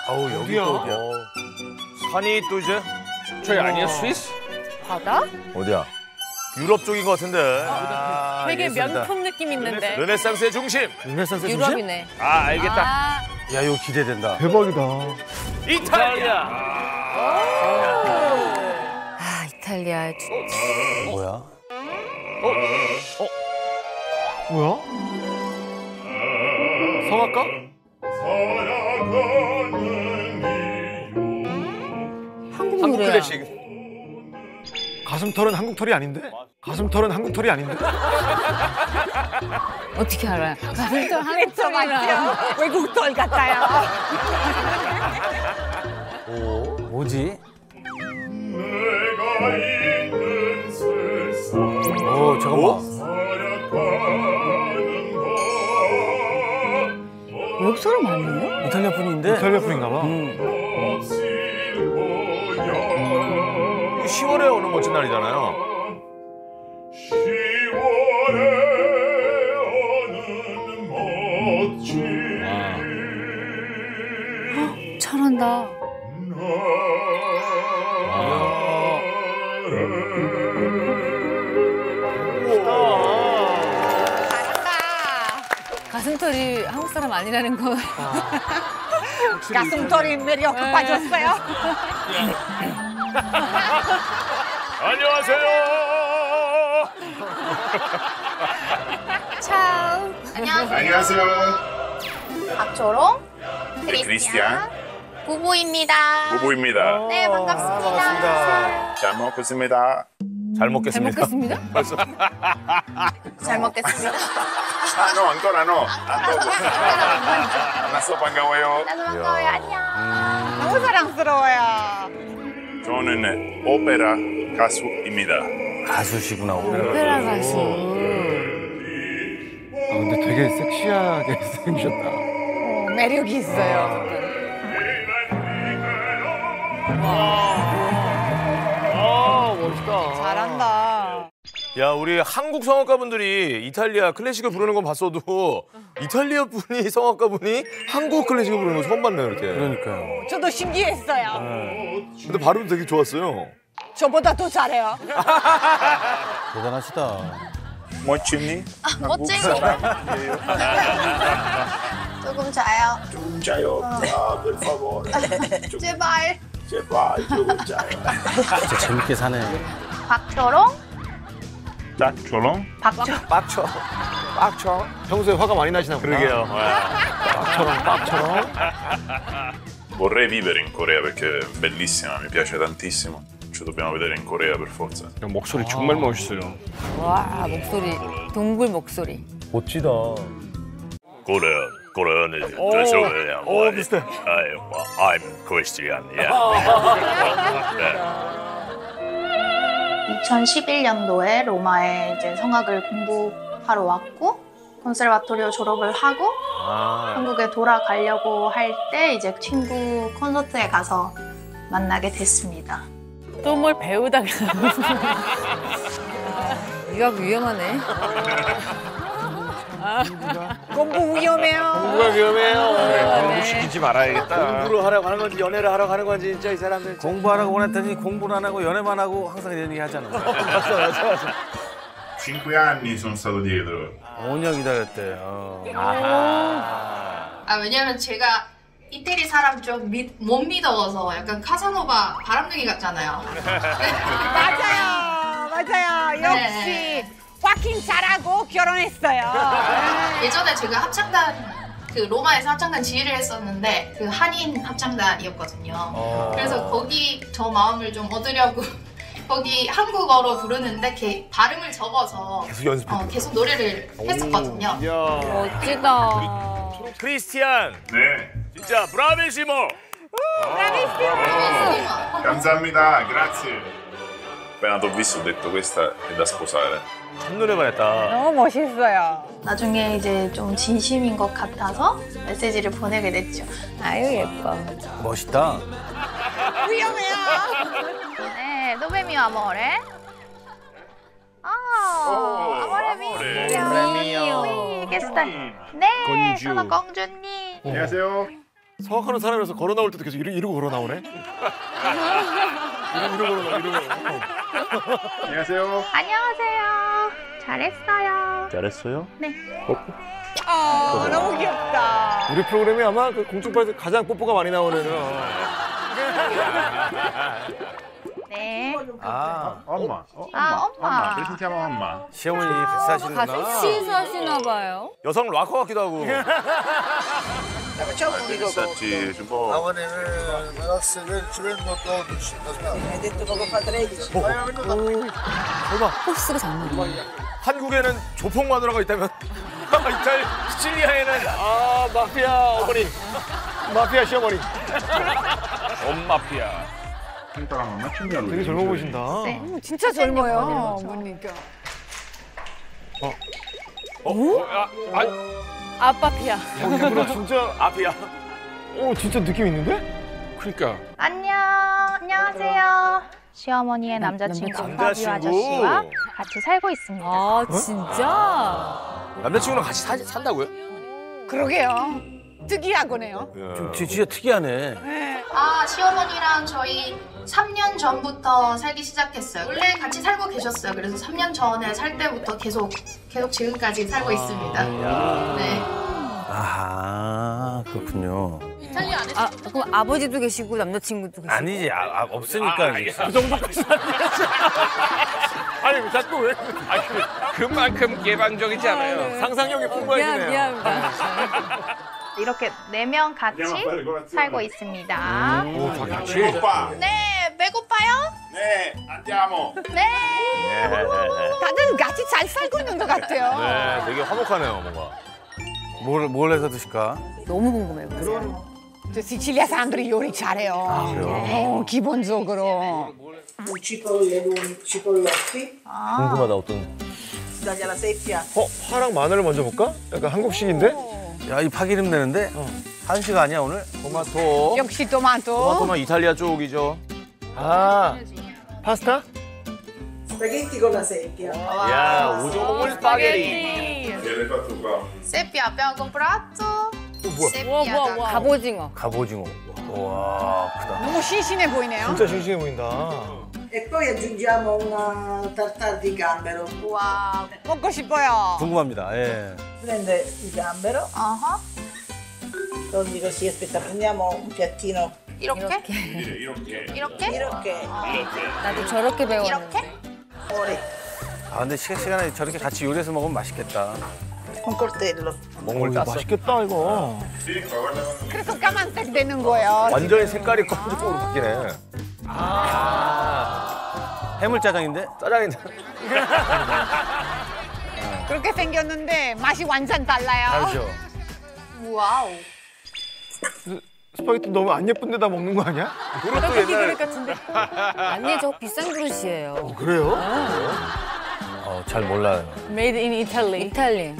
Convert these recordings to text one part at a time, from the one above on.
아우 여기 또 어디야? 산이 또 이제 저기 아니야 스위스? 바다? 어디야? 유럽 쪽인 것 같은데. 되게 예술이다. 명품 느낌 있는데. 르네상스의 중심. 르네상스의 중심? 유럽이네. 아 알겠다. 아, 야 이거 기대된다. 대박이다. 이탈리아. 아 이탈리아. 뭐야? 뭐야? 성악가? 한국 한국 노래야. 클래식. 가슴털은 한국 털이 아닌데? 가슴털은 한국 털이 아닌데? 어떻게 알아요? 가슴털 한국 털이랑 외국 털 같아요. 뭐지? 잠깐만. 외국 사람 아니에요? 이탈리아 분인데? 이탈리아 분인가 봐. 10월에 오는 멋진 날이잖아요. 10월에 오는 멋진 잘한다. 가슴털이 한국 사람 아니라는 거. 가슴털이 매력 빠졌어요. 안녕하세요. 참. 안녕하세요. 박초롱, 크리스티안 부부입니다. 부부입니다. 네, 반갑습니다. 잘 먹겠습니다. 잘 잘 먹겠습니다. 먹겠습니다. 잘 먹겠습니다. 아, no, ancora no. 나서 반가워요. 나도 반가워요. 안녕. 너무 사랑스러워요. 저는 오페라 가수입니다. 가수시구나. 오페라 가수. 근데 되게 섹시하게 생기셨다. 매력이 있어요. 멋있다. 잘한다. 야, 우리 한국 성악가 분들이 이탈리아 클래식을 부르는 건 봤어도 이탈리아 분이 성악가 분이 한국 클래식을 부르는 거 처음 봤네요, 이렇게. 그러니까요. 저도 신기했어요. 근데 발음도 되게 좋았어요. 저보다 더 잘해요. 대단하시다. 멋지니? 멋쟁이. 조금 자요. 좀 자요. 아, per favore. 제발. 제발 조금 자요. 진짜 재밌게 사네. 박초롱, 자, 초롱. 빡쳐. 빡쳐. 평소에 화가 많이 나시나 보다. 그러게요. 빡처럼. Vorrei vivere in Corea perché è bellissima, mi piace tantissimo. Ci dobbiamo vedere in Corea per forza. 목소리 정말 멋있어요. 와 목소리 동굴 목소리. 멋지다. Korean is 비슷해. I'm Christian. Yeah. 2011년도에 로마에 이제 성악을 공부하러 왔고 콘ser바토리오 졸업을 하고 한국에 돌아가려고 할 때 이제 친구 콘서트에 가서 만나게 됐습니다. 또 뭘 배우다가. 유학 위험하네. 공부 위험해요. 공부가 위험해요. 공부 시키지 말아야겠다. 공부를 하라고 하는 건지 연애를 하라고 하는 건지 진짜 이 사람들. 공부하라고 원했더니 공부를 안 하고 연애만 하고 항상 이런 얘기 하잖아. 맞아. 5 anni sono stato dietro. 5년 기다렸대. 왜냐면 제가 이태리 사람 좀 못 믿어서 약간 카사노바 바람둥이 같잖아요. 맞아요. 역시 네. 확인 잘하고 결혼했어요. 예전에 제가 합창단 그 로마에서 합창단 지휘를 했었는데 그 한인 합창단이었거든요. 그래서 거기 저 마음을 좀 얻으려고 거기 한국어로 부르는데 이렇게 발음을 적어서 계속 연습해. 계속 노래를 했었거든요. 멋지다. 크리스티안. 네. 진짜 브라비시모. 감사합니다. Grazie. Appena t'ho visto ho detto questa è da sposare. 첫눈에 반했다. 너무 멋있어요. 나중에 이제 좀 진심인 것 같아서 메시지를 보내게 됐죠. 아유 예뻐. 멋있다. 위험해요. 네, dove mio amore? amore mio. amore mio. Qui, che sta... 네, sono 공주님. 안녕하세요. 성악하는 사람이라서 걸어 나올 때도 계속 이러고 걸어 나오네. 이러고 걸어 나와. 안녕하세요. 안녕하세요. 잘했어요. 잘했어요? 네. 너무 귀엽다. 우리 프로그램이 아마 그 공중파에서 가장 뽀뽀가 많이 나오는. 네. 엄마. 엄마. Perché chiama mamma? 시어머니 같이 사시는구나. 같이 사시나 봐요. 여성 락커 같기도 하고. Facciamo un Pensarci, si può... hai detto poco fa 13. 포스가 장난. 한국에는 조폭 마누라가 있다면 시칠리아에는 마피아 어머니. 마피아 시어머니. 엄마피아. Senta la mamma, accendiamo 되게 젊어 보신다. 진짜 젊어요. 보니까. 아빠 피야. 이분은 진짜 아피아. 진짜 느낌 있는데? 그러니까. 안녕하세요. 시어머니의 남자친구 파비오 남자친구. 아저씨와 같이 살고 있습니다. 아 진짜? 남자친구랑 같이 산다고요? 그러게요. 특이하고네요. 진짜 특이하네. 시어머니랑 저희 3년 전부터 살기 시작했어요. 원래 같이 살고 계셨어요. 그래서 3년 전에 살 때부터 계속 지금까지 살고 있습니다. 네. 아, 그렇군요. 그럼 아버지도 계시고 남자친구도 계시고. 아니지, 없으니까. 그 정도까지 아니 왜 자꾸 왜? 그만큼 개방적이지 않아요. 상상력이 풍부하시네요. 미안합니다. 이렇게 4명 같이 살고 있습니다. 다 같이. 네, 배고파요? 네, andiamo. 네. 다들 같이 잘 살고 있는 것 같아요. 네, 되게 화목하네요, 뭔가. 뭘 해서 드실까? 너무 궁금해요. 저 시칠리아 사람들이 요리 잘해요. 기본적으로. cipollotti, 궁금하다, 어떤. taglia la seppia. 파랑 마늘을 먼저 볼까? 약간 한국식인데? 야, 이 파기름 내는데? 한식 아니야, 오늘? 토마토. 역시 토마토. 토마토는 이탈리아 쪽이죠. 파스타? Spaghetti con la seppia. 야, 오종올 스파게티. Viene fatto qua. 세피아 abbiamo comprato. 와. 갑오징어. 갑오징어. 와, 크다. 너무 신신해 보이네요. 진짜 싱싱해 보인다. E poi aggiungiamo una tartare di gambero. 와. 먹고 싶어요. 궁금합니다, 예. Prende il gambero, 어허. togli così, aspetta, prendiamo un piattino. 이렇게? Irokke. 이렇게? 나도 저렇게 배웠는데. 이렇게? Fuori, 아, 근데 시간에 저렇게 같이 요리해서 먹으면 맛있겠다. un coltello. 몽골 땄어. 맛있겠다 이거. 그래서 까만색 되는 거예요. 완전히 색깔이 검정으로 바뀌네. 해물짜장인데? 짜장인데. 그렇게 생겼는데 맛이 완전 달라요. 다르죠? 와우. 스파게티 너무 안 예쁜 데다 먹는 거 아니야? 그것도 그릇 옛날 같은데. 아니 저 비싼 그릇이에요. 그래요? 잘 몰라요. Made in Italy. 이탈리.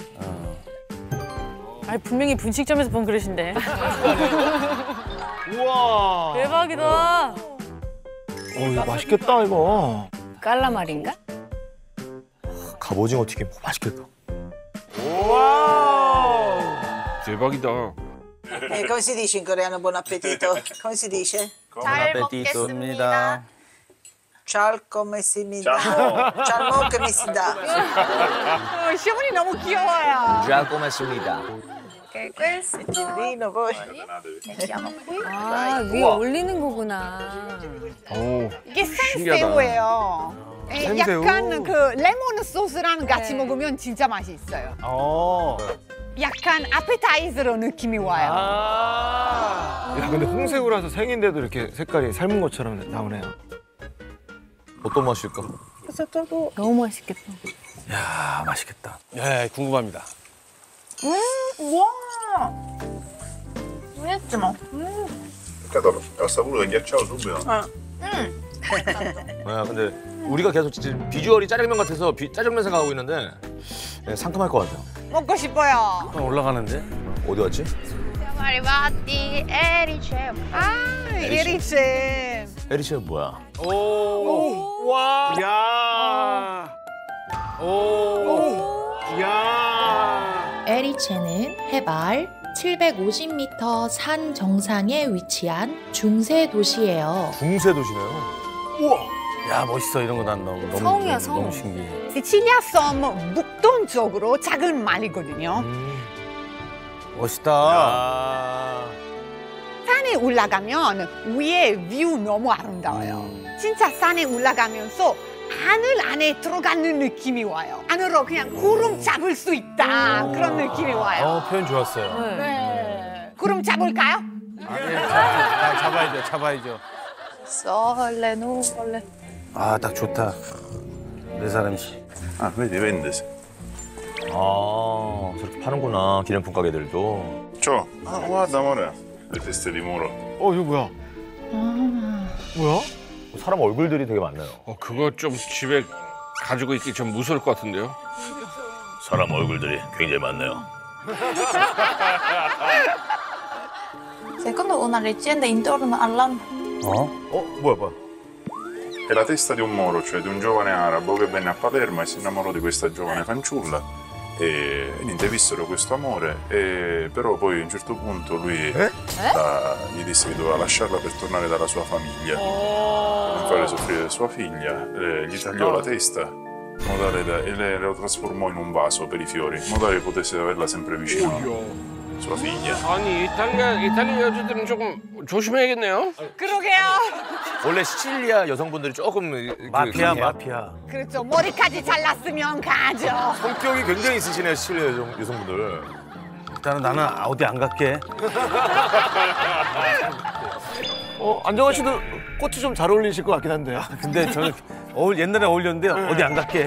아니 분명히 분식점에서 본 그릇인데. 우와. 대박이다. 이거 맛있겠다 이거. 깔라말인가? 갑오징어 튀김 맛있겠다. 대박이다. Come si dice in coreano buon appetito? Come si dice? 잘 먹겠습니다. Ciao come si mi dà. Ciao come si dà. 시어머니 너무 귀여워요. 잘 꼬맸습니다. questo Cellino poi. mettiamo qui. 아 위에 올리는 거구나. 이게 생새우예요. 생새우. 약간 그 레몬 소스랑 같이 먹으면 진짜 맛이 있어요. 약간 아페타이저로 느낌이 와요. 야 근데 홍새우라서 생인데도 이렇게 색깔이 삶은 것처럼 나오네요. 어떤 맛일까? 너무 맛있겠다. 야, 맛있겠다. 예, 궁금합니다. 와. 부했지마. Peccato, ho saputo ghiacciato subito. 근데 우리가 계속 진짜 비주얼이 짜장면 같아서 짜장면 생각하고 있는데 상큼할 것 같아요. 먹고 싶어요. 올라가는데? 어디 갔지? Siamo arrivati, Erice. 에리체. 에리체는 뭐야? 와. 야. 야. 에리체는 해발 1750m 산 정상에 위치한 중세 도시예요. 중세 도시네요. 야 멋있어 이런 거 난 너무 성이야, 성. 너무 신기해. 시칠리아 섬 북동쪽으로 작은 말이거든요. 멋있다. 아. 산에 올라가면 위에 뷰 너무 아름다워요. 진짜 산에 올라가면서 하늘 안에 들어가는 느낌이 와요. 안으로 그냥 구름 잡을 수 있다. 그런 느낌이 와요. 표현 좋았어요. 네. 구름 잡을까요? 잡아야죠. 썰레 누벌레. 아 딱 좋다. 내 사람이지. Ah, vedi, vendesi. 아, 저렇게 파는구나. 기념품 가게들도. Ciao. Ah, guarda, amore. Le teste di muro. 이거 뭐야? 뭐야? 사람 얼굴들이 되게 많네요. 그거 좀 집에 가지고 있기 좀 무서울 것 같은데요? 사람 얼굴들이 굉장히 많네요. Secondo una leggenda intorno alla 뭐야. È la testa di un moro, cioè di un giovane arabo che venne a Palermo e si innamorò di questa giovane fanciulla. E niente, vissero questo amore, però poi a un certo punto lui gli disse che doveva lasciarla per tornare dalla sua famiglia. Per non fare soffrire sua figlia, gli tagliò la testa in modo tale e la trasformò in un vaso per i fiori, in modo tale che potesse averla sempre vicino a sua figlia. 아니 이탈리아 여자들은 조금 조심해야겠네요. 그러게요. 원래 시칠리아 여성분들이 조금 마피아. 그렇죠. 머리까지 잘랐으면 가죠. 성격이 굉장히 있으시네요, 시칠리아 여성분들. 일단은 나는 어디 안 갈게. 안정환 씨도 꽃이 좀 잘 어울리실 것 같긴 한데. 근데 저는 옛날에 어울렸는데 어디 안 갈게.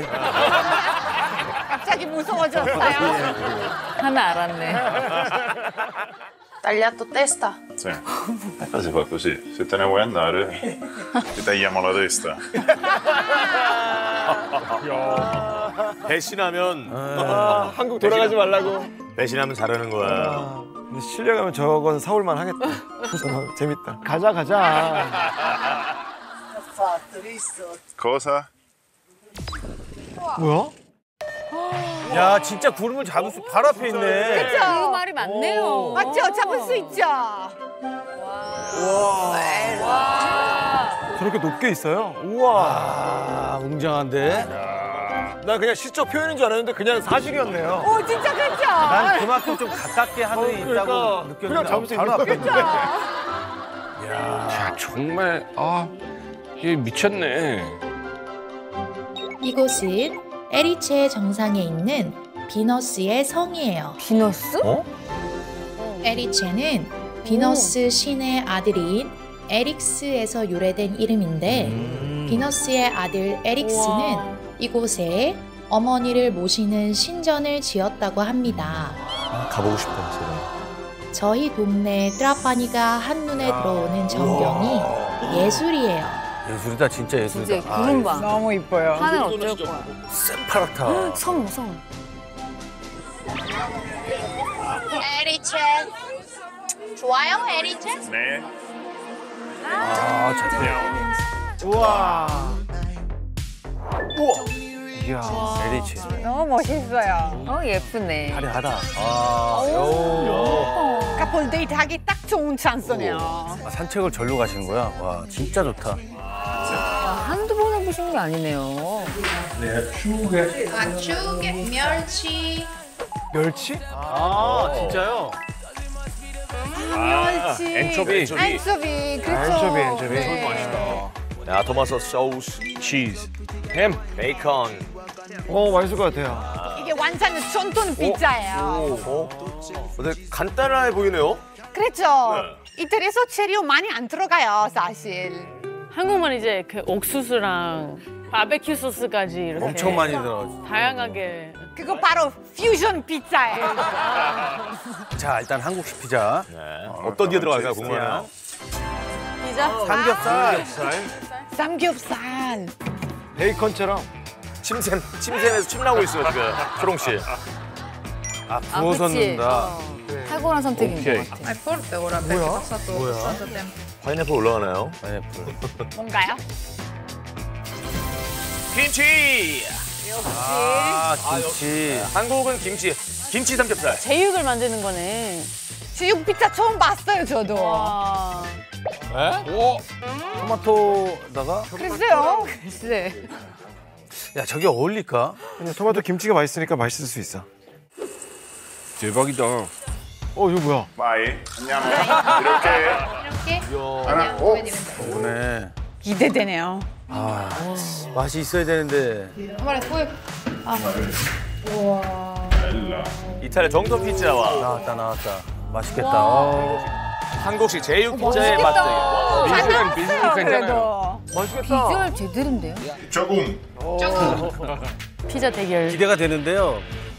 갑자기 무서워졌어요. 하나 알았네. tagliato testa. Sì. E poi si fa così, se te ne vuoi andare, ti tagliamo la testa. 배신하면 한국 돌아가지 말라고. 배신하면 잘하는 거야. 근데 실려 가면 저건 사올만 하겠다. 재밌다. 가자. Cosa? 뭐야? 야 진짜 구름을 잡을 수 바로 앞에 있네. 그렇죠. 그 말이 맞네요. 맞죠? 잡을 수 있죠. 저렇게 높게 있어요? 우와. 웅장한데. 난 그냥 시적 표현인 줄 알았는데 그냥 사실이었네요. 오, 진짜 그렇죠. 난 그만큼 좀 가깝게 하늘이 있다고 느꼈는데 그냥 잡을 수 있는 바로 앞에 거야. 야 정말 이게 미쳤네. 이곳은 에리체 정상에 있는 비너스의 성이에요. 비너스? 에리체는 비너스 신의 아들인 에릭스에서 유래된 이름인데 비너스의 아들 에릭스는 이곳에 어머니를 모시는 신전을 지었다고 합니다. 가보고 싶다, 제가. 저희 동네 트라파니가 한눈에 들어오는 전경이 예술이에요. 예술이다 진짜 예술이다. 진짜 구름 봐. 너무 이뻐요. 하늘 어쩔 거야. 새파랗다. 성. Erice. 좋아요, 에리체? Ne? 우와. 이야 에리치. 너무 멋있어요. 예쁘네. 화려하다. 커플 데이트 하기 딱 좋은 찬스네요. 산책을 절로 가시는 거야? 와 진짜 좋다. 한두 번 해보신 게 아니네요. acciughe, 멸치. 멸치? 진짜요? 멸치. 엔초비. 안초비. 그렇죠. 엔초비. 야, 토마토 소스, 치즈. 햄. 베이컨. 맛있을 것 같아요. 이게 완전 전통 피자예요. 근데 간단해 보이네요. 그렇죠. 이태리에서 재료 많이 안 들어가요, 사실. 한국만 이제 그 옥수수랑 바베큐 소스까지 이렇게 엄청 많이 들어. 다양하게. 그거 바로 퓨전 피자예요. 자 일단 한국식 피자. 어떤 게 들어갈까요, 궁금하네요. 피자? 삼겹살. 삼겹살. 베이컨처럼. 침샘에서 침 나고 있어요, 지금. 초롱 씨. 구워서 그치? 넣는다. 탁월한 선택인 것 같아. È forte ora perché è passato tempo. 파인애플 올라가나요? 파인애플. 뭔가요? 김치! 김치. 한국은 김치 삼겹살. 제육을 만드는 거네. 수육 피자 처음 봤어요, 저도. 오. 토마토다가 글쎄요. 글쎄. 야 저게 어울릴까? 그냥 토마토 김치가 맛있으니까 맛있을 수 있어. 대박이다. 이거 뭐야? Vai, andiamo. 이렇게. 하나, 오. 오네. 기대되네요. 아 맛이 있어야 되는데. 이탈리아 정통 피자와 나왔다. 맛있겠다. 한국식 제육 피자의 맛 되게. 비주얼 괜찮아요. 맛있겠다. 비주얼 제대로인데요? 조금. 피자 대결. 기대가 되는데요.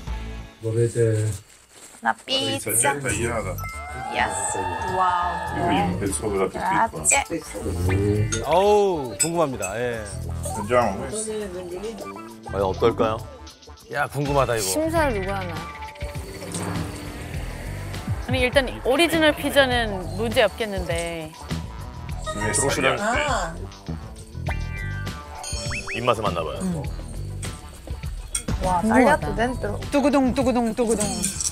Una Pizza pizza. già tagliata. Yes. Io voglio un pezzo della più piccola. Grazie. 어우 궁금합니다. 예. Mangiamo questo. 과연 어떨까요? 야 궁금하다 이거. 심사를 누가 하나? 아니 일단 오리지널 피자는 문제 없겠는데 드로시는 Ah, 입맛에 맞나 봐요. wow, tagliato dentro. 두구둥, 두구둥, 두구둥.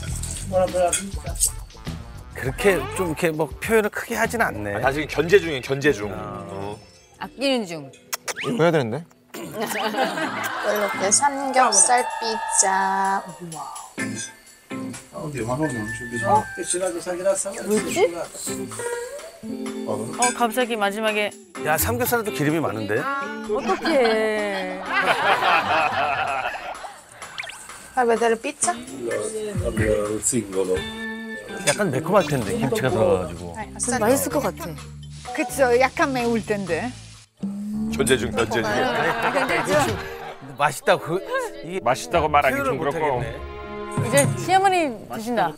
그렇게 좀 이렇게 뭐 표현을 크게 하진 않네. 다시 견제 중이에요, 견제 중. 아끼는 중. 이거 해야 되는데? Quello che è samgyeopsal pizza. Oddio, ma non c'è bisogno. 갑자기 마지막에 야 삼겹살에도 기름이 많은데? 어떡해. Fai vedere pizza? 약간 매콤할 텐데 김치가 들어가가지고. 맛있을 것 같아. 그쵸, 약간 매울 텐데. 견제 중, 견제 중. 맛있다고 이게 맛있다고 말하기 표현을 좀 그렇고. 못하겠네. 이제 시어머니 드신다.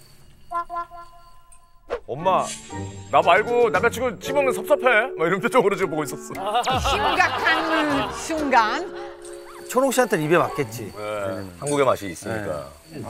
엄마, 나 말고 남자친구 찌먹는 섭섭해. 막 이런 표정으로 지금 보고 있었어. 심각한 순간. 초롱 씨한테 입에 맞겠지. 네, 한국의 맛이 있으니까.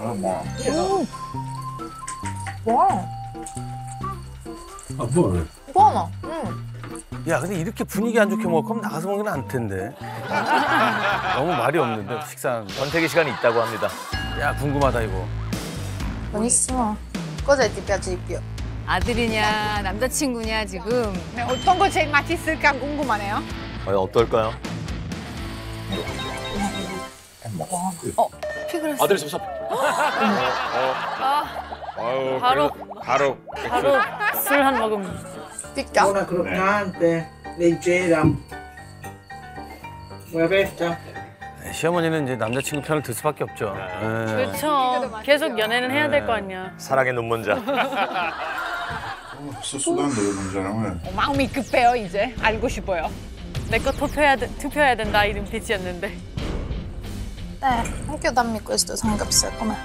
Buono. 야 근데 이렇게 분위기 안 좋게 먹을 거면 나가서 먹는 게 나을 텐데. 너무 말이 없는데 식사하는 거. 선택의 시간이 있다고 합니다. 야 궁금하다 이거. Buonissimo. Cosa ti piace di più? 아들이냐 남자친구냐 지금. 네, 어떤 거 제일 맛있을까 궁금하네요. 과연 어떨까요? 피그레스. 아들이 섭섭해. 아유, 바로. 바로. 바로 술 한 모금. Picca. Buona croccante, leggera. Vuoi aperta? 시어머니는 이제 남자친구 편을 들 수밖에 없죠. 예. 그렇죠. 계속 연애는 해야 될 거 아니야. 사랑의 눈먼자. Sto sudando per mangiare, come? 마음이 급해요, 이제. 알고 싶어요. 내 거 투표해야 된다 이 눈빛이었는데. Anche io dammi questo samgyeopsal, com'è?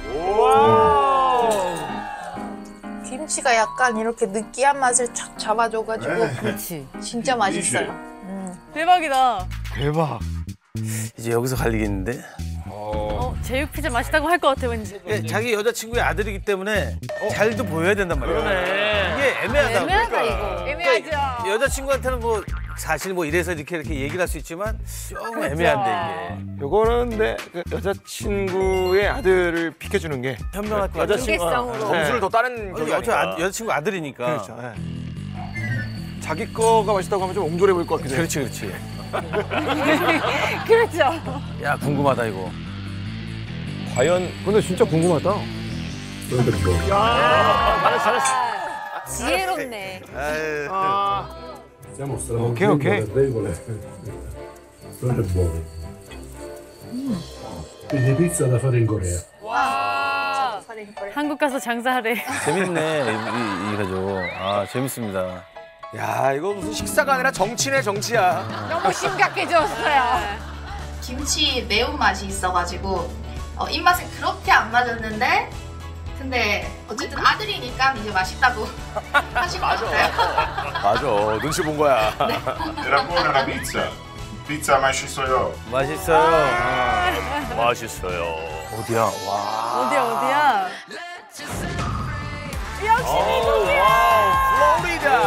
김치가 약간 이렇게 느끼한 맛을 착 잡아줘가지고 그렇지. 진짜 맛있어요. 대박이다. 대박. 이제 여기서 갈리겠는데? 제육 피자 맛있다고 할 것 같아 왠지. 자기 여자친구의 아들이기 때문에 잘도 보여야 된단 말이야. 그러네. 이게 애매하다고. 애매하다 이거. 애매하죠. 여자친구한테는 뭐 사실 뭐 이래서 이렇게 얘기를 할 수 있지만 조금 애매한데 이게. 요거는 근데 그 여자친구의 아들을 비켜주는 게 현명할 것 같아. 경계성으로. 점수를 더 따는 격이 어차피 아닌가. 여자친구 아들이니까. 그렇죠. 예. 자기 거가 맛있다고 하면 좀 옹졸해 보일 것 같긴 해. 그렇지, 그렇지. 그렇죠. 야 궁금하다 이거. 과연 근데 진짜 궁금하다. 지혜롭네. 오케이, 오케이. Quindi pizza da fare in Corea. 와. 한국 가서 장사하래. 재밌네 이 가족. 아 재밌습니다. 야 이거 무슨 식사가 아니라 정치네 정치야. 너무 심각해졌어요. 김치 매운맛이 있어가지고 입맛에 그렇게 안 맞았는데 근데 어쨌든 아들이니까 이제 맛있다고 하신 것 같아요. 맞아 눈치 본 거야. Era buona la pizza. Pizza 맛있어요. 맛있어요. 맛있어요. 어디야? 와. 어디야? 역시 와우 플로리다.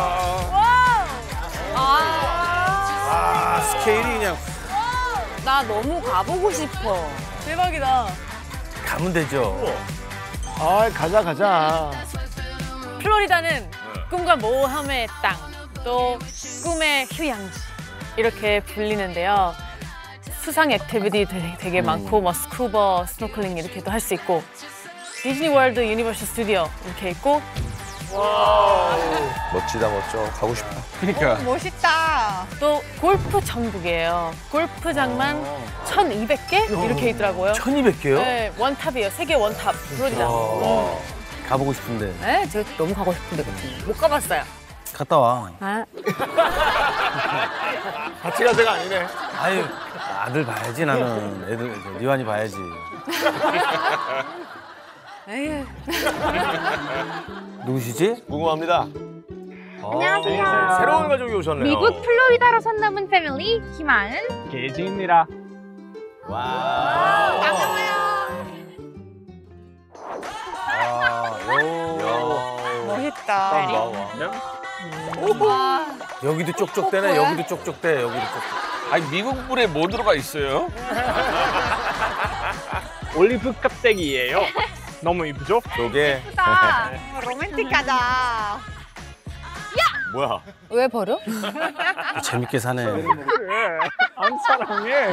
아 스케일이 그냥 나 너무 가보고 싶어. 대박이다. 가면 되죠. 아 가자 가자. 플로리다는 꿈과 모험의 땅, 또 꿈의 휴양지 이렇게 불리는데요. 수상 액티비티 되게 많고 뭐 스쿠버, 스노클링 이렇게도 할 수 있고 디즈니 월드 유니버셜 스튜디오 이렇게 있고 멋지다 멋져. 가고 싶다. 그러니까 멋있다. 또 골프 천국이에요. 골프장만 1,200개 이렇게 있더라고요. 1,200개요? 네, 원탑이에요. 세계 원탑 플로리다. 가보고 싶은데. 네, 제가 너무 가고 싶은데 못 가봤어요. 갔다 와. 아, 같이 갈 때가 아니네. 아유, 아들 봐야지 나는. 애들 리완이 봐야지. 에휴. 누구시지? 궁금합니다. 안녕하세요. 새로운 가족이 오셨네요. 미국 플로리다로 선 넘은 패밀리 희망은 게이지입니다. 와. 멋있다. 여기도 쪽쪽대네. 여기도 쪽쪽대. 여기도 쪽쪽. 아니 미국 물에 뭐 들어가 있어요? 올리브 껍데기예요. 너무 이쁘죠? 저게 로맨틱하다. 뭐야? 왜 버려? 재밌게 사네. 안 사랑해.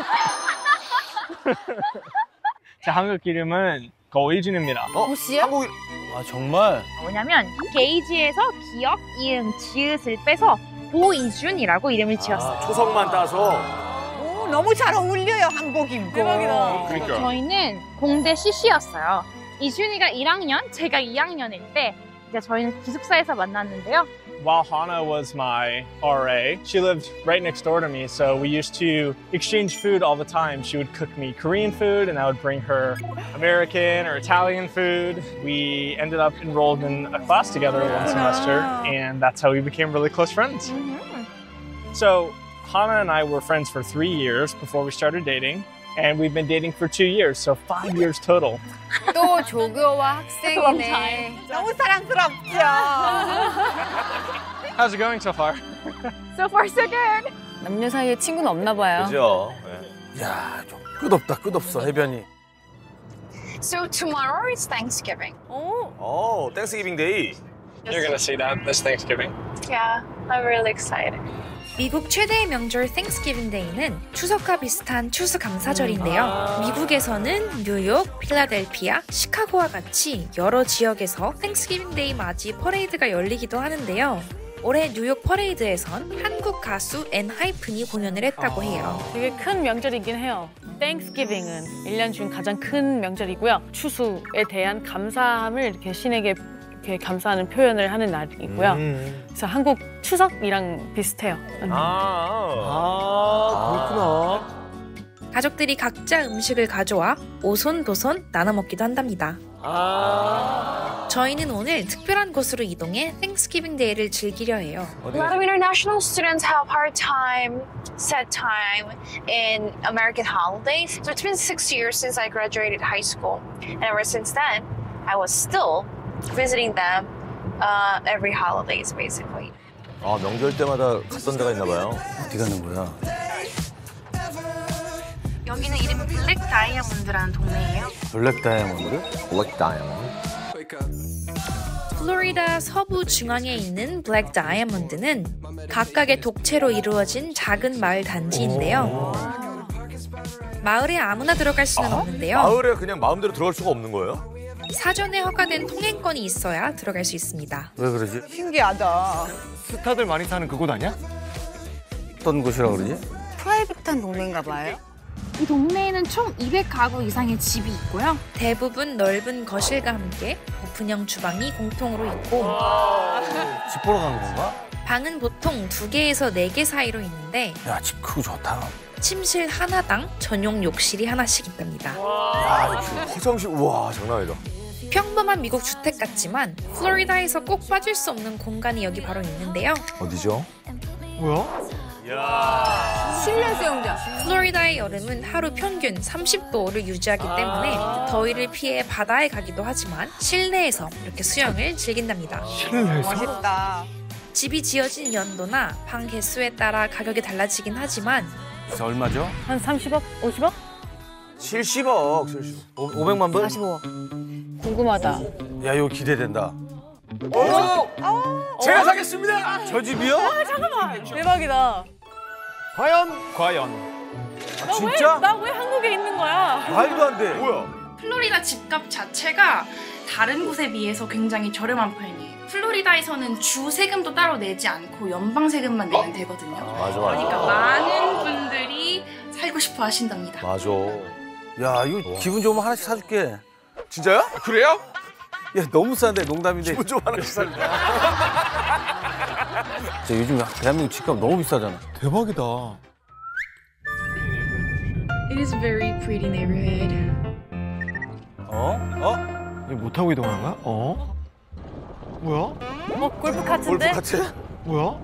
제 한국 이름은 고이준입니다. 혹시요? 한국 아 정말? 뭐냐면 게이지에서 기억, 이응, 지읒을 빼서 보이준이라고 이름을 지었어요. 초성만 따서. 오, 너무 잘 어울려요 한복 입고. 대박이다. 그러니까. 저희는 공대 CC였어요. 이준이가 1학년, 제가 2학년일 때 이제 저희는 기숙사에서 만났는데요. While Hana was my RA, she lived right next door to me, so we used to exchange food all the time. She would cook me Korean food, and I would bring her American or Italian food. We ended up enrolled in a class together one semester, and that's how we became really close friends. So Hana and I were friends for 3 years before we started dating, and we've been dating for 2 years, so 5 years total. 또 조교와 학생이네. 너무 사랑스럽죠. How's it going so far? So far, so good. 남녀 사이에 친구는 없나 봐요. 그죠? 야, 좀 끝없다. 끝없어 해변이. So tomorrow is Thanksgiving. 어, 땡스기빙 데이. You're gonna see that this Thanksgiving. Yeah, I'm really excited. 미국 최대의 명절 땡스기빙 데이는 추석과 비슷한 추수감사절인데요. 미국에서는 뉴욕, 필라델피아, 시카고와 같이 여러 지역에서 땡스기빙 데이 맞이 퍼레이드가 열리기도 하는데요. 올해 뉴욕 퍼레이드에선 한국 가수 엔하이픈이 공연을 했다고 해요. 되게 큰 명절이긴 해요. 땡스기빙은 1년 중 가장 큰 명절이고요. 추수에 대한 감사함을 이렇게 신에게 이렇게 감사하는 표현을 하는 날이고요. 그래서 한국 추석이랑 비슷해요. 그렇구나. 가족들이 각자 음식을 가져와 오손도손 나눠 먹기도 한답니다. 저희는 오늘 특별한 곳으로 이동해 땡스기빙 데이를 즐기려 해요. A lot of international students have hard time, set time in American holidays. So it's been 6 years since I graduated high school. And ever since then, I was still visiting them every holidays, basically. 아, 명절 때마다 갔던 데가 있나 봐요. 어디 가는 거야? 여기는 이름이 블랙 다이아몬드라는 동네예요. 블랙 다이아몬드? 블랙 다이아몬드. 플로리다 서부 중앙에 있는 블랙 다이아몬드는 각각의 독채로 이루어진 작은 마을 단지인데요. 마을에 아무나 들어갈 수는 없는데요. 마을에 그냥 마음대로 들어갈 수가 없는 거예요? 사전에 허가된 통행권이 있어야 들어갈 수 있습니다. 왜 그러지? 신기하다. 스타들 많이 사는 그곳 아니야? 어떤 곳이라고 그러지? 프라이빗한 동네인가 봐요. 이 동네에는 총 200가구 이상의 집이 있고요. 대부분 넓은 거실과 함께 오픈형 주방이 공통으로 있고 집 보러 가는 건가? 방은 보통 2개에서 4개 사이로 있는데 야, 집 크고 좋다. 침실 하나당 전용 욕실이 하나씩 있답니다. 야, 역시 화장실, 우와, 장난 아니다. 평범한 미국 주택 같지만 플로리다에서 꼭 빠질 수 없는 공간이 여기 바로 있는데요. 어디죠? 뭐야? 실내 수영장. 플로리다의 여름은 하루 평균 30도를 유지하기 때문에 더위를 피해 바다에 가기도 하지만 실내에서 이렇게 수영을 즐긴답니다. 실내에서? 멋있다. 집이 지어진 연도나 방 개수에 따라 가격이 달라지긴 하지만 그래서 얼마죠? 한 30억? 50억? 70억, 70억. 500만 불? 45억. 궁금하다. 야, 이거 기대된다. 제가 사겠습니다. 저 집이요? 잠깐만. 대박이다. 과연? 진짜? 나 왜 한국에 있는 거야? 말도 안 돼. 뭐야? 플로리다 집값 자체가 다른 곳에 비해서 굉장히 저렴한 편이에요. 플로리다에서는 주 세금도 따로 내지 않고 연방 세금만 내면 되거든요. 맞아. 그러니까 많은 분들이 살고 싶어 하신답니다. 맞아. 야, 이거 기분 좋으면 하나씩 사줄게. 진짜요? 그래요? 야, 너무 싼데 농담인데. 기분 좀 하나씩 살게. 진짜 요즘 대한민국 집값 너무 비싸잖아. 대박이다. It is a very pretty neighborhood. 이거 못 타고 이동하는 거야? 뭐야? 골프 카트인데? 뭐야?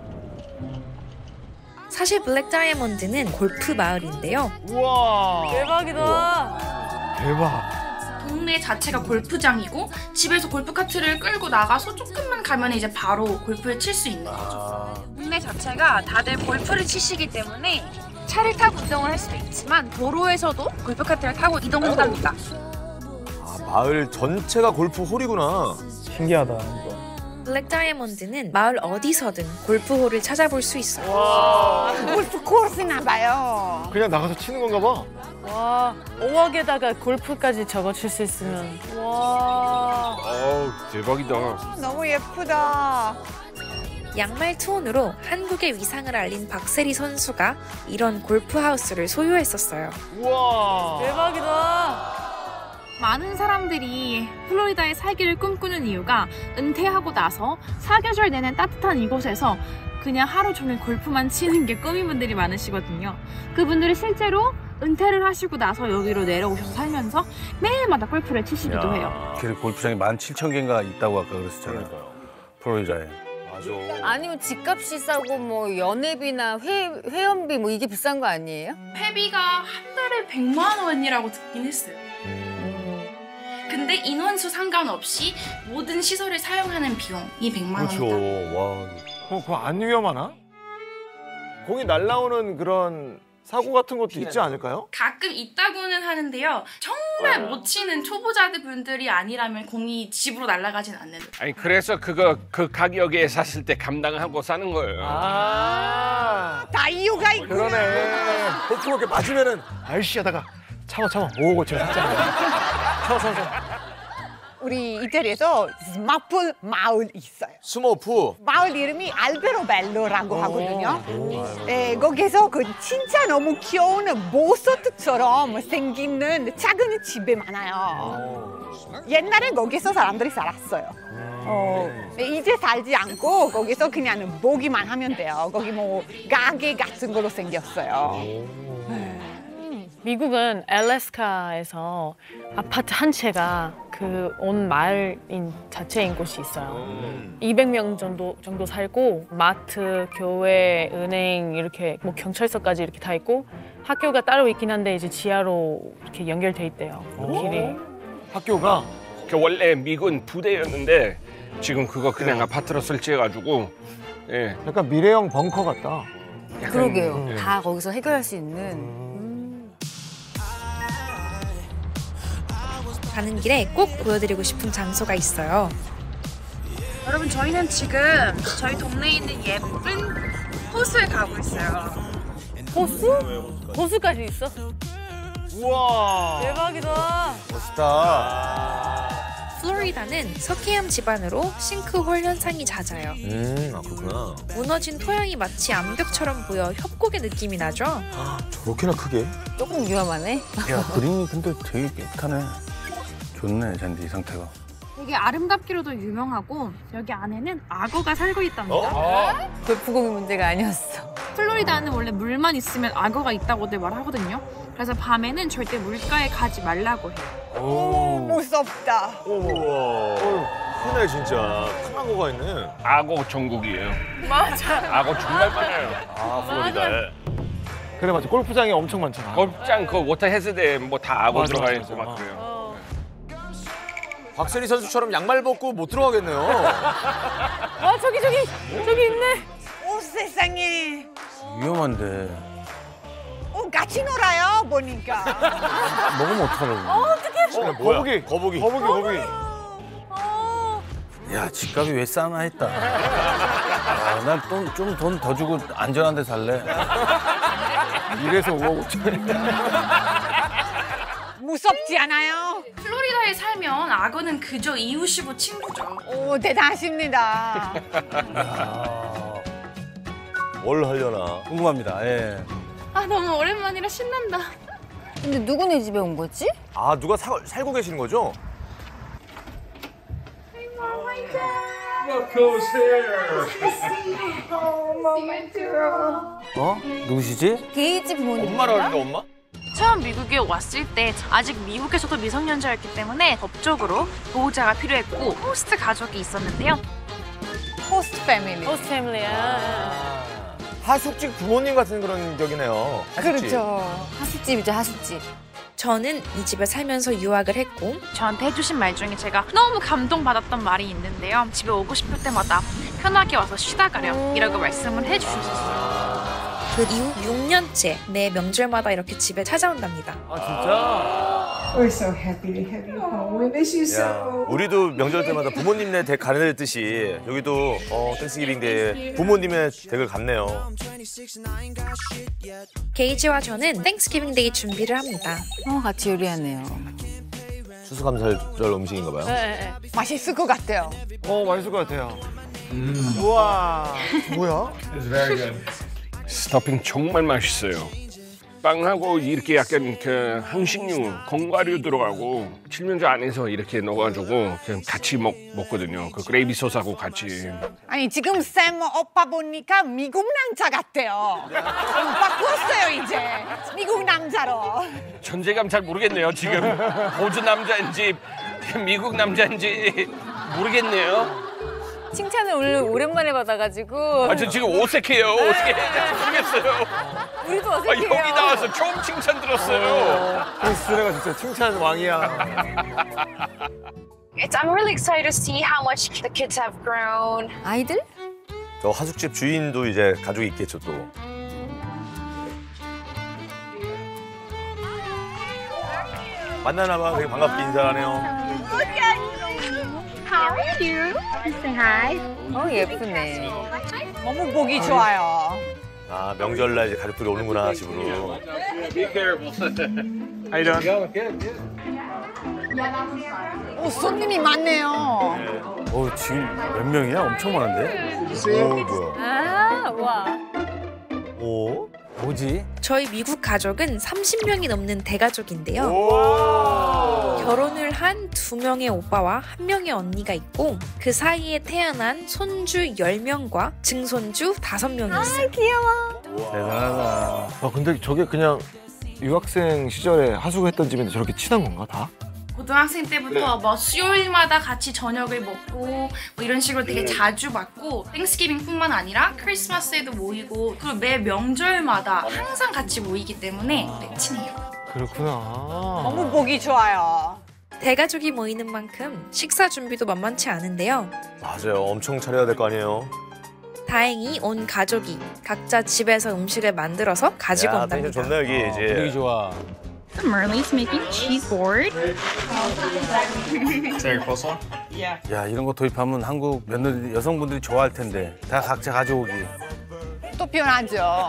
사실 블랙 다이아몬드는 골프 마을인데요. 우와. 대박이다. 대박. 동네 자체가 골프장이고 집에서 골프카트를 끌고 나가서 조금만 가면 이제 바로 골프를 칠 수 있는 거죠. 동네 자체가 다들 골프를 치시기 때문에 차를 타고 이동을 할 수도 있지만 도로에서도 골프카트를 타고 이동한답니다. 마을 전체가 골프 홀이구나. 신기하다. 블랙 다이아몬드는 마을 어디서든 골프홀을 찾아볼 수 있어요. 와, 골프 코스나 봐요. 그냥 나가서 치는 건가 봐. 와, 5억에다가 골프까지 저거 칠 수 있으면. 와. 대박이다. 너무 예쁘다. 양말 투혼으로 한국의 위상을 알린 박세리 선수가 이런 골프하우스를 소유했었어요. 우와. 대박이다. 많은 사람들이 플로리다에 살기를 꿈꾸는 이유가 은퇴하고 나서 사계절 내내 따뜻한 이곳에서 그냥 하루 종일 골프만 치는 게 꿈인 분들이 많으시거든요. 그분들이 실제로 은퇴를 하시고 나서 여기로 내려오셔서 살면서 매일마다 골프를 치시기도 해요. 길 골프장이 17,000개인가 있다고 아까 그랬었잖아요. 플로리다에. 맞아. 아니면 집값이 싸고 뭐 연회비나 회원비 뭐 이게 비싼 거 아니에요? 회비가 한 달에 100만 원이라고 듣긴 했어요. 근데 인원수 상관없이 모든 시설을 사용하는 비용이 100만 그렇죠. 원이다. 와. 그거 안 위험하나? 공이 날라오는 그런 사고 같은 것도 있지 않을까요? 가끔 있다고는 하는데요. 정말 못 치는 초보자들 분들이 아니라면 공이 집으로 날아가진 않는. 아니 그래서 그 가격에 샀을 때 감당하고 사는 거예요. 다 이유가 있구나. 그러네. 골프 이렇게 맞으면은 아이씨하다가 참아. 오고 제가 샀잖아요. 참아. 우리 이태리에서 스머프 마을 있어요. 스머프. 마을 이름이 알베로벨로라고 하거든요. 네, 거기서 그 진짜 너무 귀여운 모서트처럼 생기는 작은 집이 많아요. 옛날에 거기서 사람들이 살았어요. 이제 살지 않고 거기서 그냥 보기만 하면 돼요. 거기 뭐 가게 같은 걸로 생겼어요. 미국은 알래스카에서 아파트 한 채가 그 온 마을인 자체인 곳이 있어요. 200명 정도 살고 마트, 교회, 은행 이렇게 뭐 경찰서까지 이렇게 다 있고 학교가 따로 있긴 한데 이제 지하로 이렇게 연결돼 있대요. 길이. 학교가? 원래 미군 부대였는데 지금 그거 그냥 아파트로 설치해가지고 예. 약간 미래형 벙커 같다. 그러게요. 다 거기서 해결할 수 있는. 가는 길에 꼭 보여드리고 싶은 장소가 있어요. 여러분 저희는 지금 저희 동네에 있는 예쁜 호수에 가고 있어요. 호수? 호수까지 있어? 우와. 대박이다. 멋있다. 플로리다는 석회암 지반으로 싱크홀 현상이 잦아요. 그렇구나. 무너진 토양이 마치 암벽처럼 보여 협곡의 느낌이 나죠? 저렇게나 크게? 조금 위험하네. 야, 그림이 근데 되게 깨끗하네. 좋네, 잔디 상태가. 되게 아름답기로도 유명하고 여기 안에는 악어가 살고 있답니다. 골프공이 문제가 아니었어. 플로리다는 원래 물만 있으면 악어가 있다고들 말하거든요. 그래서 밤에는 절대 물가에 가지 말라고 해요. 오, 무섭다. 우와. 크네 진짜. 큰 악어가 있네. 악어 전국이에요. 맞아. 악어 정말 많아요. 플로리다에. 그래 맞아. 골프장이 엄청 많잖아. 골프장 그 워터 헤즈대 뭐 다 악어 맞아, 들어가 맞아. 있고 막 그래요. 박세리 선수처럼 양말 벗고 못 들어가겠네요. 와 저기 있네. 오 세상에. 위험한데. 같이 놀아요 보니까. 먹으면 어떡하려고. 어떡해. 거북이. 야, 집값이 왜 싸나 했다. 난 좀 돈 더 주고 안전한 데 살래. 이래서 5억 5천. 무섭지 않아요? 플로리다에 살면 악어는 그저 이웃이고 친구죠. 오, 대단하십니다. 뭘 하려나? 궁금합니다. 예. 아, 너무 오랜만이라 신난다. 근데 누구네 집에 온 거지? 아, 누가 살고 계시는 거죠? Look who's here. 누구시지? 게이지 부모님. 엄마라는데 엄마? 처음 미국에 왔을 때 아직 미국에서도 미성년자였기 때문에 법적으로 보호자가 필요했고 호스트 가족이 있었는데요. 호스트 패밀리. 호스트 패밀리야. 하숙집 부모님 같은 그런 격이네요. 하숙집. 그렇죠. 하숙집이죠, 하숙집. 저는 이 집에 살면서 유학을 했고 저한테 해주신 말 중에 제가 너무 감동받았던 말이 있는데요. 집에 오고 싶을 때마다 편하게 와서 쉬다 가렴 이라고 말씀을 해주셨어요. 그 이후 6년째 내 명절마다 이렇게 집에 찾아온답니다. 아, 진짜? We're so happy to have you home. We miss you so. 우리도 명절 때마다 부모님네 댁 가듯이 여기도 땡스기빙 때 부모님의 댁을 갔네요. 게이지와 저는 땡스기빙 데이 준비를 합니다. 같이 요리하네요. 추수감사절 음식인가 봐요. 네. 맛있을 것 같아요. 맛있을 것 같아요. 우와. 뭐야? It's very good. 스토핑 정말 맛있어요. 빵하고 이렇게 약간 그 한식류, 건과류 들어가고 칠면조 안에서 이렇게 넣어가지고 그냥 같이 먹거든요. 그 그레이비 소스하고 같이. 아니 지금 쌤 오빠 보니까 미국 남자 같아요. 바꿨어요 이제 미국 남자로. 존재감 잘 모르겠네요. 지금 호주 남자인지 미국 남자인지 모르겠네요. 칭찬을 오랜만에 받아가지고. 저 지금 어색해요. 어떻게 모르겠어요. 우리도 어색해요. 여기 나와서 처음 칭찬 들었어요. 스레가 진짜 칭찬 왕이야. I'm really excited to see how much the kids have grown. 아이들? 저 하숙집 주인도 이제 가족이 있겠죠 또. 만나나 봐. 되게 반갑게 인사하네요. How are you? Say hi. 예쁘네. 너무 보기 좋아요. 아, 명절날 이제 가족들이 오는구나 집으로. How you doing? 오, 손님이 많네요. 지금 몇 명이야? 엄청 많은데? 뭐야? 아, 와. 뭐지? 저희 미국 가족은 30명이 넘는 대가족인데요. 결혼을 한 2명의 오빠와 1명의 언니가 있고 그 사이에 태어난 손주 10명과 증손주 5명이 있어요. 귀여워. 대단하다. 근데 저게 그냥 유학생 시절에 하숙했던 집인데 저렇게 친한 건가 다? 고등학생 때부터 뭐 수요일마다 같이 저녁을 먹고 뭐 이런 식으로 되게 자주 봤고 땡스기빙뿐만 아니라 크리스마스에도 모이고 그리고 매 명절마다 항상 같이 모이기 때문에 친해요. 그렇구나. 너무 보기 좋아요. 대가족이 모이는 만큼 식사 준비도 만만치 않은데요. 맞아요. 엄청 차려야 될 거 아니에요. 다행히 온 가족이 각자 집에서 음식을 만들어서 가지고 야, 온답니다. 텐션 좋네 여기 이제. 분위기 좋아. The Merly's making cheese board. Very close one? 야, 이런 거 도입하면 한국 며느리 여성분들이 좋아할 텐데 다 각자 가져오기. 또 편하죠.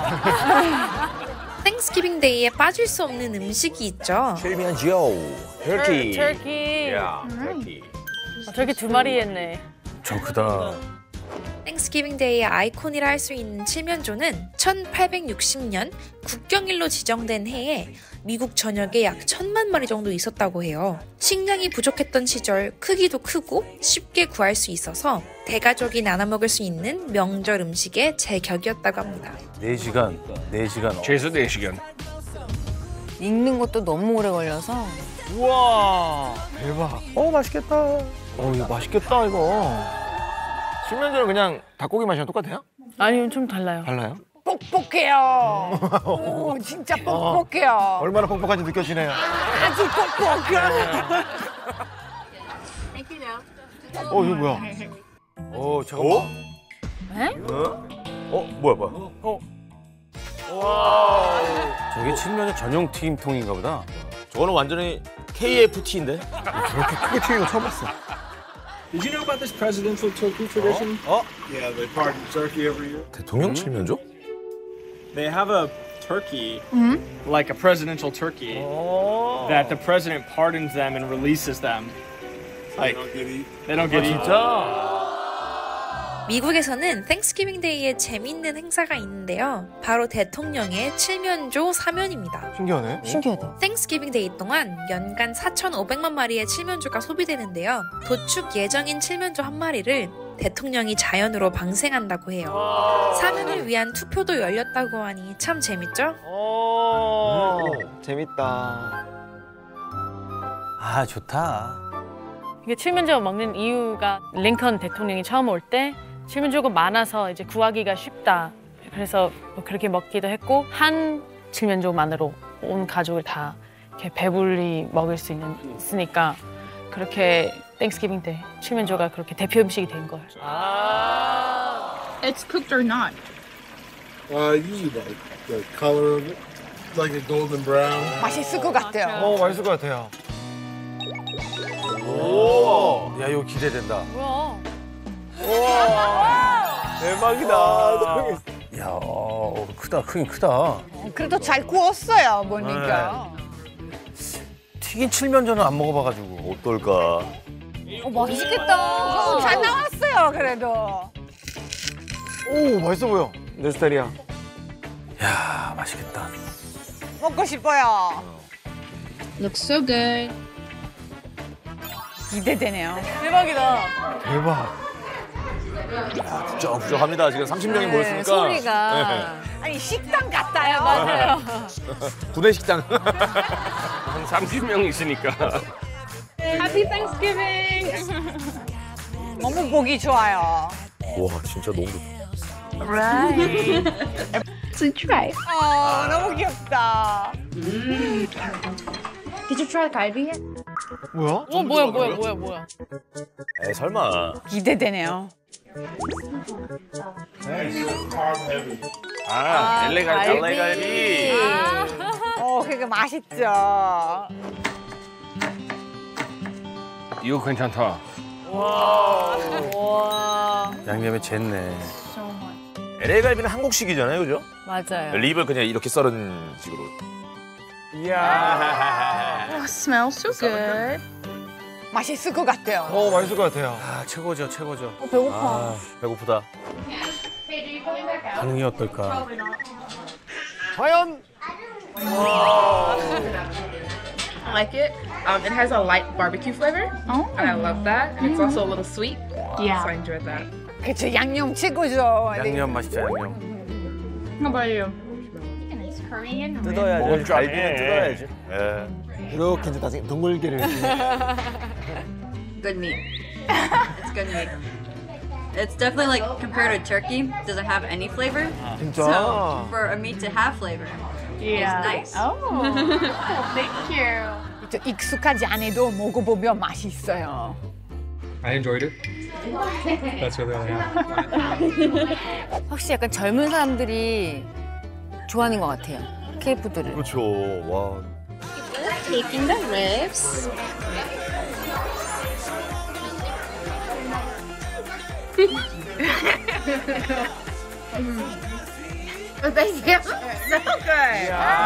땡스기빙 데이에 빠질 수 없는 음식이 있죠. 칠면조, 터키. 터키. 야, 터키. 저렇게 2마리 했네. 저 크다. 땡스기빙 데이의 아이콘이라 할 수 있는 칠면조는 1860년 국경일로 지정된 해에 미국 전역에 약 1000만 마리 정도 있었다고 해요. 식량이 부족했던 시절 크기도 크고 쉽게 구할 수 있어서 대가족이 나눠 먹을 수 있는 명절 음식의 제격이었다고 합니다. 4시간. 최소 4시간. 익는 것도 너무 오래 걸려서. 우와, 대박. 맛있겠다. 이거 맛있겠다 이거. 칠면조는 그냥 닭고기 맛이랑 똑같아요? 아니요, 좀 달라요. 달라요? 뻑뻑해요. 오, 진짜 뻑뻑해요. 얼마나 뻑뻑한지 느껴지네요. 아주 뻑뻑해요. 이거 뭐야? 잠깐만. 에? 뭐야? 와. 저게 칠면조 전용 튀김통인가 보다. 저거는 완전히 KFT인데? 저렇게 크게 튀긴 거 처음 봤어. Did you know about this presidential turkey tradition? Yeah, they pardon turkey every year. 대통령 칠면조? They have a turkey, like a presidential turkey, that the president pardons them and releases them. Like, they don't get eaten. 미국에서는 땡스기빙데이에 재미있는 행사가 있는데요. 바로 대통령의 칠면조 사면입니다. 신기하네. 신기하다. 땡스기빙데이 동안 연간 4,500만 마리의 칠면조가 소비되는데요. 도축 예정인 칠면조 한 마리를 대통령이 자연으로 방생한다고 해요. 사면을 위한 투표도 열렸다고 하니 참 재밌죠? 재밌다. 아, 좋다. 이게 칠면조 먹는 이유가 링컨 대통령이 처음 올 때 칠면조가 많아서 이제 구하기가 쉽다. 그래서 뭐 그렇게 먹기도 했고 한 칠면조만으로 온 가족을 다 이렇게 배불리 먹을 수 있으니까 그렇게 땡스기빙 때 칠면조가 그렇게 대표 음식이 된 거예요. It's cooked or not? Usually like the color of it, like a golden brown. 맛있을 것 같아요. 맛있을 것 같아요. 오, 야 이거 기대된다. 뭐야? 대박이다. 야, 크다, 크긴 크다. 그래도 잘 구웠어요, 보니까. 튀긴 칠면조는 안 먹어봐가지고 어떨까? 맛있겠다. 잘 나왔어요, 그래도. 오, 맛있어 보여. 내 스타일이야. 야, 맛있겠다. 먹고 싶어요. Looks so good. 기대되네요. 대박이다. 대박. 부쩍부쩍합니다. 지금 30명이 모였으니까. 소리가. 네. 아니, 식당 같아요. 맞아요. 구내 식당. 한 30명 있으니까. Happy Thanksgiving! 너무 보기 좋아요. 와, 진짜 너무 좋다. Right. So try. 너무 귀엽다. Did you try galbi yet? 뭐야? 뭐야. 에이, 설마. 기대되네요. LA 갈비. 그게 맛있죠. 이거 괜찮다. 와. 양념에 쟀네. LA 갈비는 한국식이잖아요, 그죠? 맞아요. 립을 그냥 이렇게 썰은 식으로. 이야. Oh, smells so good. 맛있을 것 같아요. 맛있을 것 같아요. 아, 최고죠, 최고죠. 배고파. 아, 배고프다. 반응이 어떨까? 과연? I like it. It has a light barbecue flavor, and I love that. And it's also a little sweet, so I enjoyed that. 그쵸, 양념 최고죠. 양념 맛있죠, 양념. How about you? It's Korean. 뜯어야죠. 갈비는 뜯어야지. 예. 이렇게 이제 나중에 동물개를. Good meat. It's good meat. It's definitely like compared to turkey, doesn't have any flavor. 진짜. So for a meat to have flavor, it's nice. Oh, thank you. 익숙하지 않아도 먹어보면 맛있어요. I enjoyed it. That's really all I have. 확실히 약간 젊은 사람들이 좋아하는 것 같아요. 케이푸드를. 그렇죠. 와. Taking the ribs. They feel so good.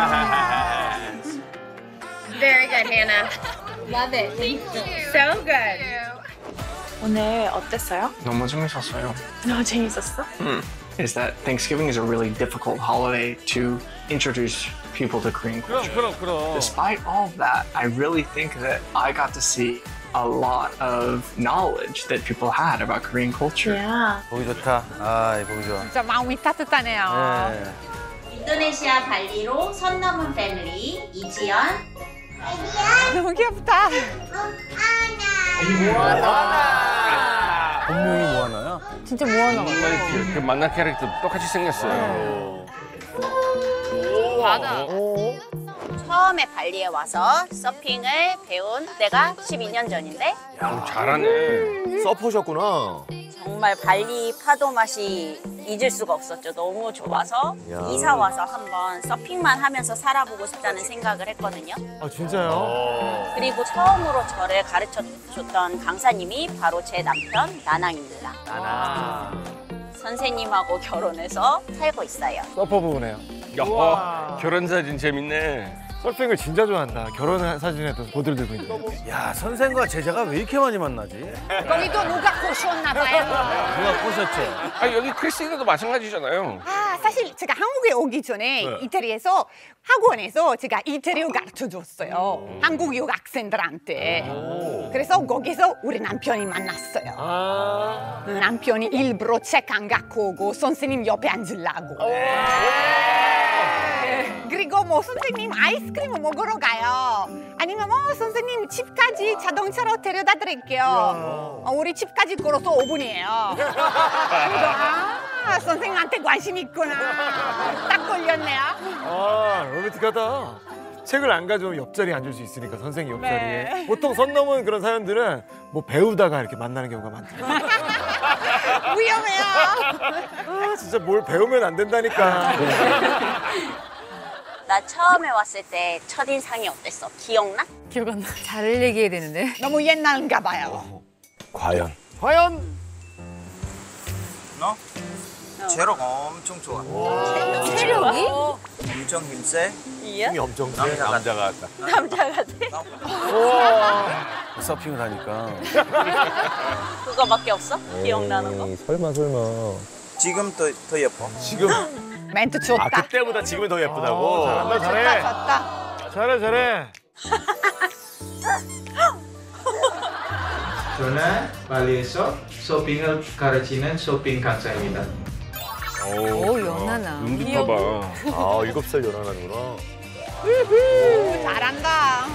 Very good, Hannah. Love it. Thank you. So good. 오늘 어땠어요? 너무 재밌었어요. 너무 재밌었어? Is that Thanksgiving is a really difficult holiday to introduce people to Korean culture. 그럼. Despite all of that, I really think that I got to see a lot of knowledge that people had about Korean culture. Yeah. 보기 좋다. 아, 보기 좋아. 진짜 마음이 따뜻하네요. 네. 인도네시아 발리로 선 넘은 패밀리 이지연 너무 귀엽다. 본명이 뭐 하나야? 진짜 뭐 하나 그 만난 캐릭터 똑같이 생겼어요. 맞아. 처음에 발리에 와서 서핑을 배운 때가 12년 전인데 잘하네. 서퍼셨구나. 정말 발리 파도 맛이 잊을 수가 없었죠. 너무 좋아서 야. 이사 와서 한번 서핑만 하면서 살아보고 싶다는 생각을 했거든요. 아 진짜요? 그리고 처음으로 저를 가르쳐줬던 강사님이 바로 제 남편 나낭입니다. 선생님하고 결혼해서 살고 있어요. 서퍼 부부네요. 야, 결혼 사진 재밌네. 서핑을 진짜 좋아한다. 결혼 사진에도 보들 들고 있는데. 야, 선생과 제자가 왜 이렇게 많이 만나지? 거기도 누가 꼬셨나 봐요. 누가 꼬셨죠? 아, 여기 크리스티나도 마찬가지잖아요. 아, 사실 제가 한국에 오기 전에 네. 이태리에서 학원에서 제가 이태리어 가르쳐줬어요. 한국 유학생들한테. 그래서 거기서 우리 남편이 만났어요. 남편이 일부러 책 안 갖고 오고 선생님 옆에 앉으려고. 그리고 뭐 선생님 아이스크림 먹으러 가요. 아니면 뭐 선생님 집까지 자동차로 데려다 드릴게요. 우리 집까지 걸어서 5분이에요. 그래서 선생님한테 관심 있구나. 딱 걸렸네요. 아 로맨틱하다. 책을 안 가져오면 옆자리에 앉을 수 있으니까 선생님 옆자리에. 네. 보통 선 넘은 그런 사연들은 뭐 배우다가 이렇게 만나는 경우가 많더라고요. 위험해요. 아, 진짜 뭘 배우면 안 된다니까. 나 처음에 왔을 때 첫인상이 어땠어? 기억나? 기억 안 나. 잘 얘기해야 되는데. 너무 옛날인가 봐요. 과연. 너? 체력 엄청 좋아. 체력이? 엄청 힘세. 힘이 엄청 남자 같다. 남자 같아. 서핑을 하니까. 그거밖에 없어? 기억나는 거? 설마. 지금 더 예뻐. 지금? 멘트 좋다. 아, 그때보다 지금이 더 예쁘다고? 잘한다, 잘해. 좋다. 잘해. 저는 발리에서 쇼핑을 가르치는 쇼핑 강사입니다. 오, 연하나. 눈부터 봐. 아, 7살 연하나구나. 잘한다.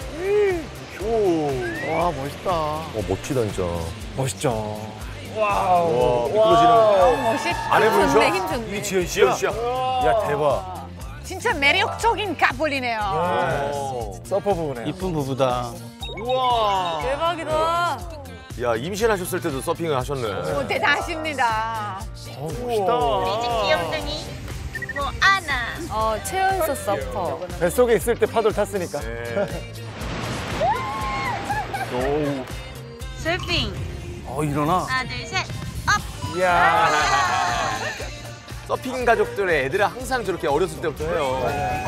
와 멋있다. 멋지다 진짜. 멋있죠. 와, 미끄러지는. 멋있다. 안 해보이죠? 좋네, 힘 좋네. 이 지현 씨야. 야, 대박. 진짜 매력적인 카풀이네요. 서퍼 부부네요. 이쁜 부부다. 우와. 대박이다. 야, 임신하셨을 때도 서핑을 하셨네. 오, 대단하십니다. 멋있다. 귀염둥이 뭐 아나. 최연소 서퍼. 뱃속에 있을 때 파도를 탔으니까. 서핑. 일어나. 하나 둘 셋. 이야. 서핑 가족들의 애들은 항상 저렇게 어렸을 때부터 해요.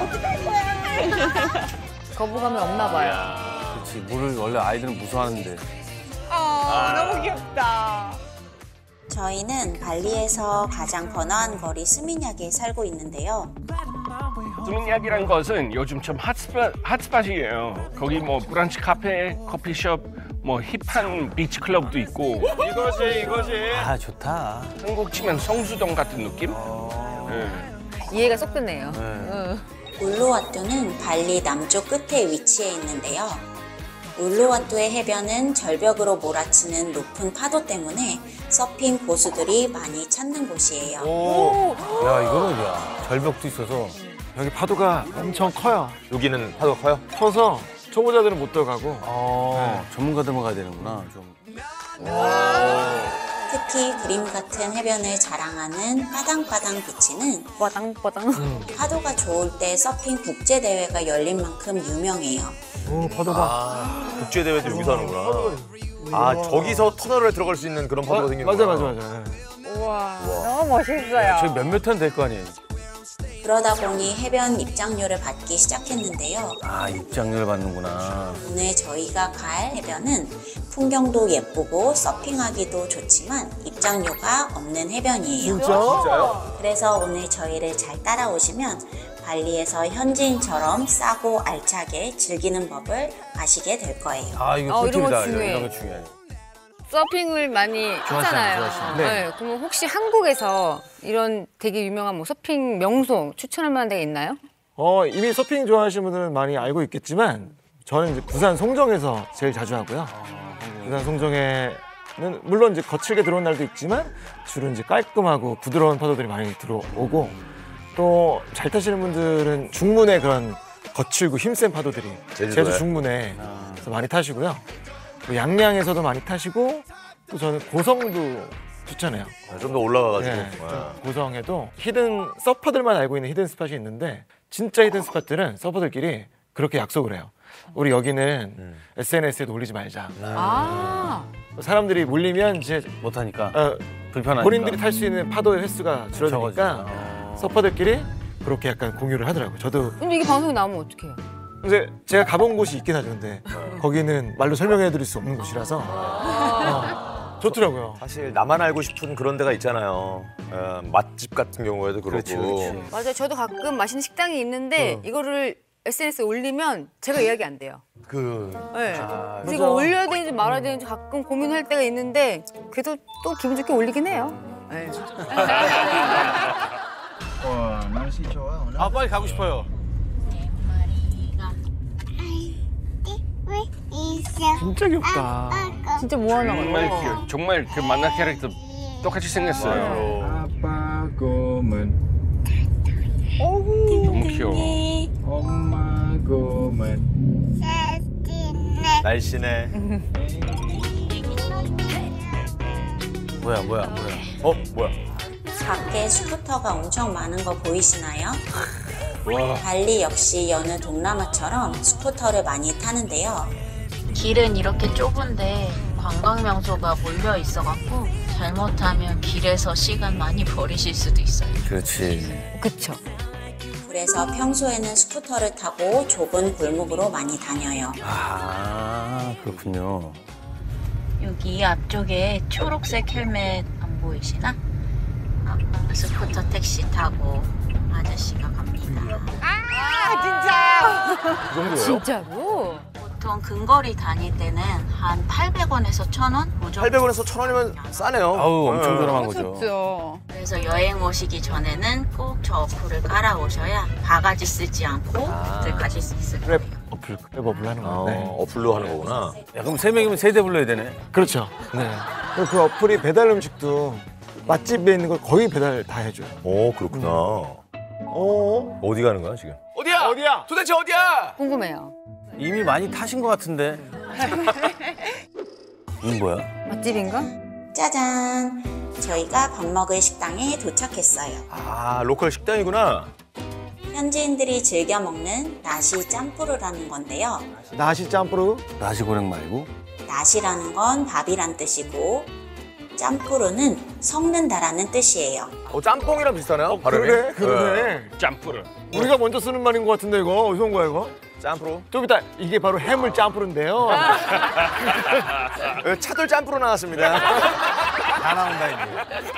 거부감이 없나 봐요. 그렇지. 물을 원래 아이들은 무서워하는데. 너무 귀엽다. 저희는 발리에서 가장 번화한 거리 스미냑에 살고 있는데요. 스미냑이란 것은 요즘 좀 핫스팟이에요. 거기 뭐 브런치 카페, 커피숍, 뭐 힙한 비치 클럽도 있고. 이거지. 아, 좋다. 한국 치면 성수동 같은 느낌? 이해가 쏙 되네요. 울루와뚜는 발리 남쪽 끝에 위치해 있는데요. 울루와뚜의 해변은 절벽으로 몰아치는 높은 파도 때문에 서핑 고수들이 많이 찾는 곳이에요. 야, 이거는 절벽도 있어서. 여기 파도가 엄청 커요. 여기는 파도가 커요? 커서 초보자들은 못 들어가고. 전문가들만 가야 되는구나, 좀. 특히 그림 같은 해변을 자랑하는 빠당빠당 비치는 파도가 좋을 때 서핑 국제대회가 열린 만큼 유명해요. 파도가. 국제대회도 여기서 하는구나. 아, 저기서 터널에 들어갈 수 있는 그런 파도가 생긴 맞아. 거야. 우와, 너무 멋있어요. 저기 몇몇 턴 될 거 아니에요? 그러다 보니 해변 입장료를 받기 시작했는데요. 아, 입장료를 받는구나. 오늘 저희가 갈 해변은 풍경도 예쁘고 서핑하기도 좋지만 입장료가 없는 해변이에요. 진짜요? 그래서 오늘 저희를 잘 따라오시면 발리에서 현지인처럼 싸고 알차게 즐기는 법을 아시게 될 거예요. 아, 이거 이런 거 꿀팁이다. 중요해. 이런 거 중요해. 서핑을 많이 하잖아요. 네. 그러면 혹시 한국에서 이런 되게 유명한 뭐 서핑 명소 추천할 만한 데가 있나요? 이미 서핑 좋아하시는 분들은 많이 알고 있겠지만 저는 이제 부산 송정에서 제일 자주 하고요. 부산 송정에는 물론 이제 거칠게 들어온 날도 있지만 주로 이제 깔끔하고 부드러운 파도들이 많이 들어오고 또 잘 타시는 분들은 중문의 그런 거칠고 힘센 파도들이 제주 중문에서 많이 타시고요. 또 양양에서도 많이 타시고 또 저는 고성도 추천해요. 좀 더 올라가가지고. 네, 좀 고성에도 히든 서퍼들만 알고 있는 히든 스팟이 있는데 진짜 히든 스팟들은 서퍼들끼리 그렇게 약속을 해요. 우리 여기는 SNS에도 올리지 말자. 아. 사람들이 몰리면 이제 못하니까 불편하니까 본인들이 탈 수 있는 파도의 횟수가 줄어드니까 서퍼들끼리 그렇게 약간 공유를 하더라고요. 저도 근데 이게 방송에 나오면 어떡해요? 이제 제가 가본 곳이 있긴 하죠. 근데 거기는 말로 설명해드릴 수 없는 곳이라서 좋더라고요. 사실 나만 알고 싶은 그런 데가 있잖아요. 맛집 같은 경우에도 그렇고. 맞아요. 저도 가끔 맛있는 식당이 있는데 이거를 SNS에 올리면 제가 예약이 안 돼요. 네. 그래서 이거 올려야 되는지 말아야 되는지 가끔 고민할 때가 있는데 그래도 또 기분 좋게 올리긴 해요. 네. 와, 날씨 좋아. 오늘. 아, 빨리 가고 싶어요. 진짜 귀엽다. 진짜 뭐하나 정말 귀여워. 정말 그 만화 캐릭터 똑같이 생겼어요. 아빠 고문. 너무 귀여워. 엄마 고문. 날씬해. 뭐야. 뭐야. 밖에 스쿠터가 엄청 많은 거 보이시나요? 와. 발리 역시 여느 동남아처럼 스쿠터를 많이 타는데요. 길은 이렇게 좁은데 관광 명소가 몰려 있어갖고 잘못하면 길에서 시간 많이 버리실 수도 있어요. 그렇지. 그쵸. 그래서 평소에는 스쿠터를 타고 좁은 골목으로 많이 다녀요. 아, 그렇군요. 여기 앞쪽에 초록색 헬멧 안 보이시나? 스쿠터 택시 타고 아저씨가 갑니다. 아 진짜. 그 정도예요? 진짜로? 보통 근거리 다닐 때는 한 800원에서 1,000원? 800원에서 1,000원이면 싸네요. 아우, 엄청 저렴한 거죠. 그래서 여행 오시기 전에는 꼭 저 어플을 깔아오셔야 바가지 쓰지 않고 가실 수 있을 거예요. 랩 어플 하는 건데. 어플로 하는 거구나. 야, 그럼 3명이면 3대 불러야 되네. 그렇죠. 네. 그리고 그 어플이 배달 음식도 맛집에 있는 걸 거의 배달 다 해줘요. 오, 그렇구나. 어디 가는 거야, 지금? 어디야? 도대체 어디야? 궁금해요. 이미 많이 타신 것 같은데. 이건 뭐야? 맛집인가? 짜잔! 저희가 밥 먹을 식당에 도착했어요. 아, 로컬 식당이구나. 현지인들이 즐겨 먹는 나시 짬뿌르라는 건데요. 나시 짬뿌르? 나시고랭 말고? 나시라는 건 밥이란 뜻이고 짬뿌르는 섞는다라는 뜻이에요. 짬뽕이랑 비슷하네요, 발음이. 그러네. 짬뿌르. 우리가 먼저 쓰는 말인 것 같은데 이거 어디서 온 거야 이거? 짬뿌르. 좀 이따 이게 바로 해물 짬뿌르인데요. 차돌 짬뿌르 나왔습니다. 다 나온다 이제.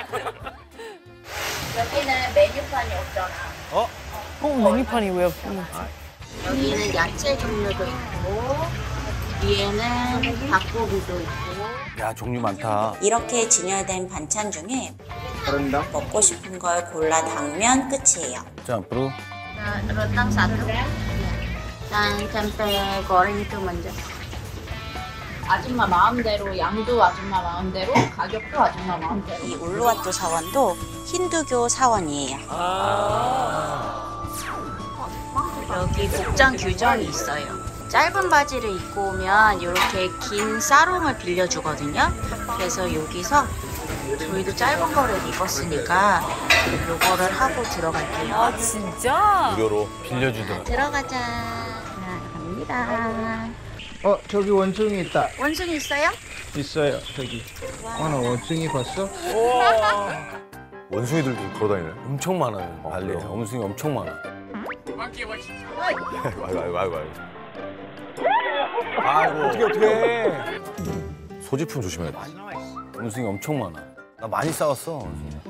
여기는 메뉴판이 없잖아. 메뉴판이 왜 없지? 여기는 야채 종류도 있고 위에는 닭고기도 있고. 야, 종류 많다. 이렇게 진열된 반찬 중에 먹고 싶은 걸 골라 담으면 끝이에요. 짬뿌르. Rendang satu. Dan tempe goreng itu 먼저. 아줌마 마음대로, 양도 아줌마 마음대로, 가격도 아줌마 마음대로. 이 울루와뚜 사원도 힌두교 사원이에요. 여기 복장 규정이 있어요. 짧은 바지를 입고 오면 이렇게 긴 사롱을 빌려주거든요. 그래서 여기서 저희도 짧은 거를 입었으니까 요거를 하고 들어갈게요. 아 진짜? 무료로 빌려주더라. 들어가자. 갑니다. 저기 원숭이 있다. 원숭이 있어요? 있어요, 저기. 나 원숭이 봤어? 원숭이들도 걸어다니네. 엄청 많아요. 발리에. 원숭이 엄청 많아. 아이고. 어떻게. 소지품 조심해야 돼. 원숭이 엄청 많아. 나 많이 싸웠어.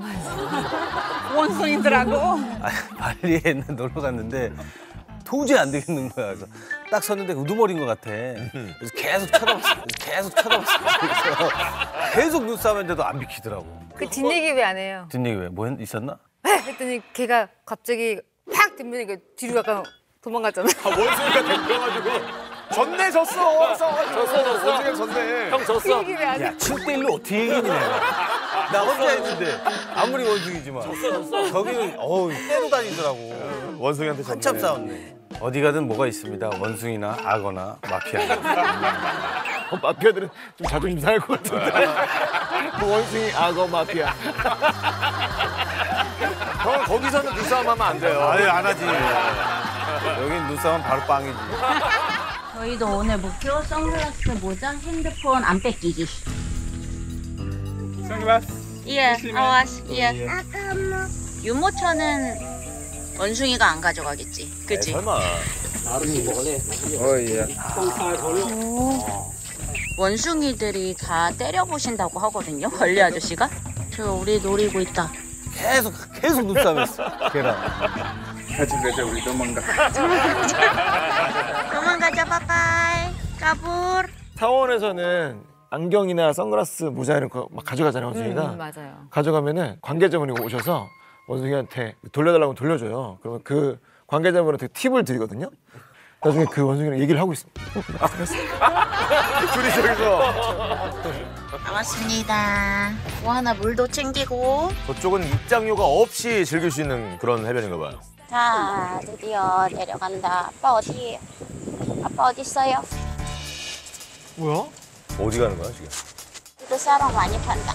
원숭이들하고. 발리에 놀러 갔는데 도저히 안 되겠는 거야. 그래서 딱 섰는데 우두머리인 것 같아. 그래서 계속 쳐다봤어. 그래서 계속 눈싸움했는데도 안 비키더라고. 그 뒷얘기 왜 안 해요? 뒷얘기 왜? 뭐 있었나? 했더니 걔가 갑자기 확 뒷면에 뒤로 약간 도망갔잖아. 원숭이가 덤벼가지고 졌네 졌어. 원숭이가 졌네. 형 졌어. 그 얘기 왜 안 해? 야, 7대1로 어떻게 얘기니 내가. 나 혼자 했는데 아무리 원숭이지만. 졌어. 저기는 때로 다니더라고. 원숭이한테 졌네. 한참 싸웠네. 어디 가든 뭐가 있습니다. 원숭이나 악어나 마피아. 마피아들은 좀 자존심 상할 것 같은데. 원숭이 악어 마피아. 형 거기서는 눈싸움 하면 안 돼요. 아예 안 하지. 여긴 눈싸움 바로 빵이지. 저희도 오늘 목표 선글라스, 모자, 핸드폰 안 뺏기기. 선글라스. 예, 예. 유모차는 원숭이가 안 가져가겠지, 그치? 설마. 원숭이들이 다 때려보신다고 하거든요, 관리 아저씨가. 저 우리 노리고 있다. 계속 눈싸움했어. 걔랑. 같이 가자, 우리 도망가. 도망가자, 빠빠이. 까불. 사원에서는 안경이나 선글라스, 모자 이런 거 막 가져가잖아요, 원숭이가. 맞아요. 가져가면은 관계자분이 오셔서 원숭이한테 돌려달라고 돌려줘요. 그러면 그 관계자분한테 팁을 드리거든요. 나중에 그 원숭이랑 얘기를 하고 있습니다. 둘이 저기서. 나왔습니다. 뭐 하나 물도 챙기고. 저쪽은 입장료가 없이 즐길 수 있는 그런 해변인가 봐요. 자, 드디어 내려간다. 아빠 어디? 아빠 어디 있어요? 뭐야? 어디 가는 거야 지금? 이거 사랑 많이 판다.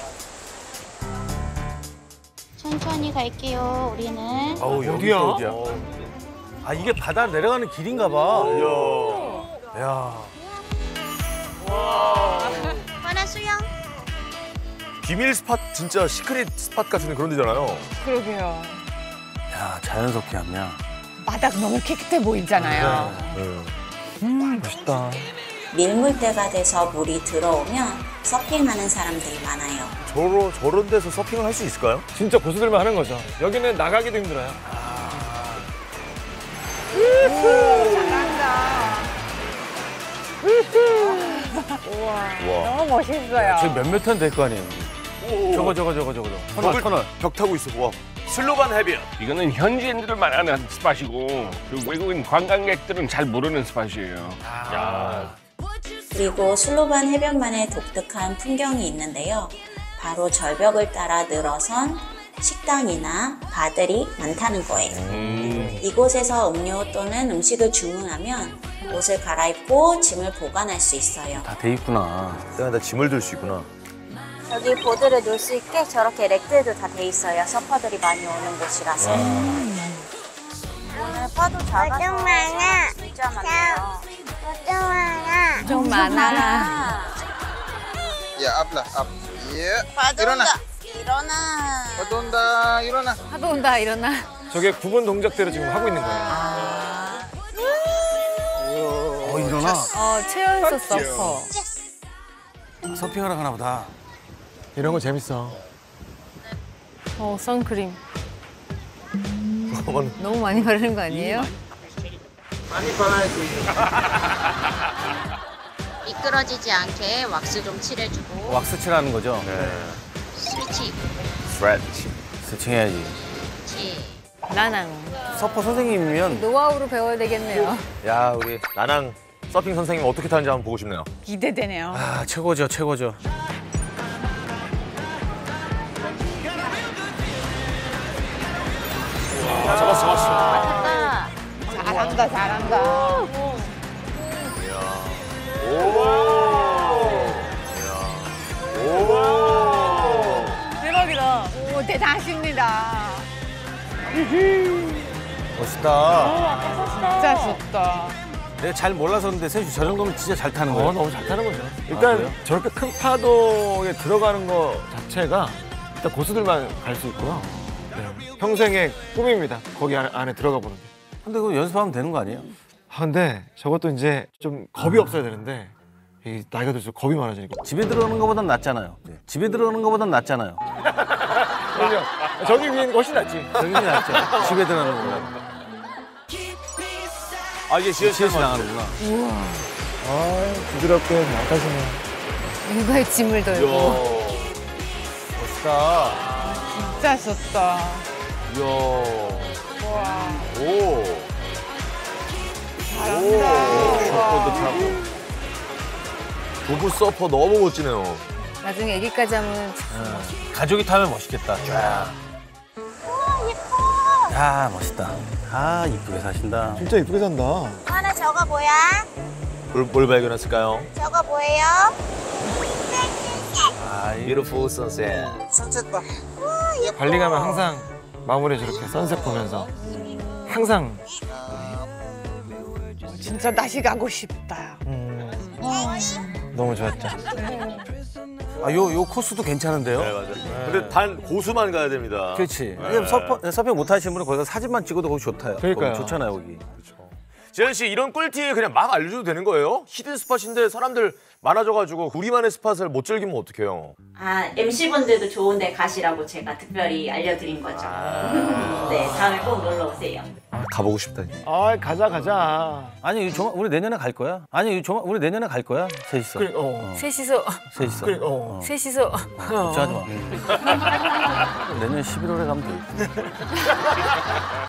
천천히 갈게요. 우리는. 아우 어디야? 아 이게 바다 내려가는 길인가 봐. 야. 하나 수영. 비밀 스팟 진짜 시크릿 스팟 같은 그런 데잖아요. 그러게요. 야 자연스럽게 하면. 바닥 너무 깨끗해 보이잖아요. 멋있다. 밀물대가 돼서 물이 들어오면 서핑하는 사람들이 많아요. 저런 데서 서핑을 할 수 있을까요? 진짜 고수들만 하는 거죠. 여기는 나가기도 힘들어요. 잘한다. 우와. 너무 멋있어요. 지금 몇 미터는 될 거 아니에요. 저거. 터널. 벽 타고 있어. 와. 슬로반 해변. 이거는 현지인들만 아는 스팟이고 그 외국인 관광객들은 잘 모르는 스팟이에요. 야. 그리고 슬로반 해변만의 독특한 풍경이 있는데요. 바로 절벽을 따라 늘어선 식당이나 바들이 많다는 거예요. 이곳에서 음료 또는 음식을 주문하면 옷을 갈아입고 짐을 보관할 수 있어요. 다 돼 있구나. 나 짐을 들 수 있구나. 여기 보드를 놓을 수 있게 저렇게 렉들도 다 돼 있어요. 서퍼들이 많이 오는 곳이라서. 오늘 파도 작아서 진짜 많네요. 좀 많아. Ya, up lah, up. Yeah. 파도 일어나. 온다. 일어나. 파도 온다, 일어나. 파도 온다 일어나. 저게 구분 동작대로 지금 하고 있는 거예요. 일어나. 최연소 서퍼. 서핑하러 가나 보다. 이런 거 재밌어. 선크림. 너무 많이 바르는 거 아니에요? 많이 발라야지. 미끄러지지 않게 왁스 좀 칠해주고. 왁스 칠하는 거죠? 네. 스위치. 스팅해야지. 나낭. 서퍼 선생님이면 노하우로 배워야 되겠네요. 야 우리 나낭 서핑 선생님 어떻게 타는지 한번 보고 싶네요. 기대되네요. 아 최고죠. 잡았어. 잘한다. 대박이다. 오, 대단하십니다. 멋있다. 진짜 좋다. 내가 잘 몰라서인데 셋이 저 정도면 진짜 잘 타는 거예요. 너무 잘 타는 거죠. 일단 그래요? 저렇게 큰 파도에 들어가는 거 자체가 일단 고수들만 갈 수 있고요. 네. 평생의 꿈입니다. 거기 안에 들어가 보는 게. 근데 그거 연습하면 되는 거 아니에요? 근데 저것도 이제 좀 겁이 없어야 되는데 이 나이가 들수록 겁이 많아지니까. 집에 들어오는 것보단 낫잖아요. 집에 들어오는 것보단 낫잖아요. 그럼요. 저기 위에 있는 거 훨씬 낫지. 저기 낫죠. 집에 들어오는 것보다. 이게 CS 나가는구나. 우와. 부드럽게 잘 타시네. 육아에 짐을 돌고. 멋있다. 진짜 좋다. 이야. 와. 오. 잘한다. 타고. 부부 서퍼 너무 멋지네요. 나중에 애기까지 하면 가족이 타면 멋있겠다. 쫙. 야 멋있다. 아 이쁘게 사신다. 진짜 이쁘게 산다. 하나 저거 뭐야? 뭘 발견했을까요? 저거 뭐예요? Beautiful sunset. Sunset 봐. 발리 가면 항상 마무리 저렇게 선셋 보면서 항상 진짜 다시 가고 싶다. 너무 좋았죠. 요 코스도 괜찮은데요? 네, 맞아요. 근데 단 고수만 가야 됩니다. 그렇지. 네. 서핑 못 하시는 분은 거기서 사진만 찍어도 거기 좋다요. 그러니까요. 거기 좋잖아요, 거기. 지현 씨 이런 꿀팁 그냥 막 알려줘도 되는 거예요? 히든 스팟인데 사람들 많아져가지고 우리만의 스팟을 못 즐기면 어떡해요? 아, MC분들도 좋은 데 가시라고 제가 특별히 알려드린 거죠. 네, 다음에 꼭 놀러 오세요. 가보고 싶다. 아 가자. 아니 우리 내년에 갈 거야? 우리 내년에 갈 거야? 셋이서. 그래, 셋이서. 그래, 셋이서. 걱정하지 마. 내년 11월에 가면 돼.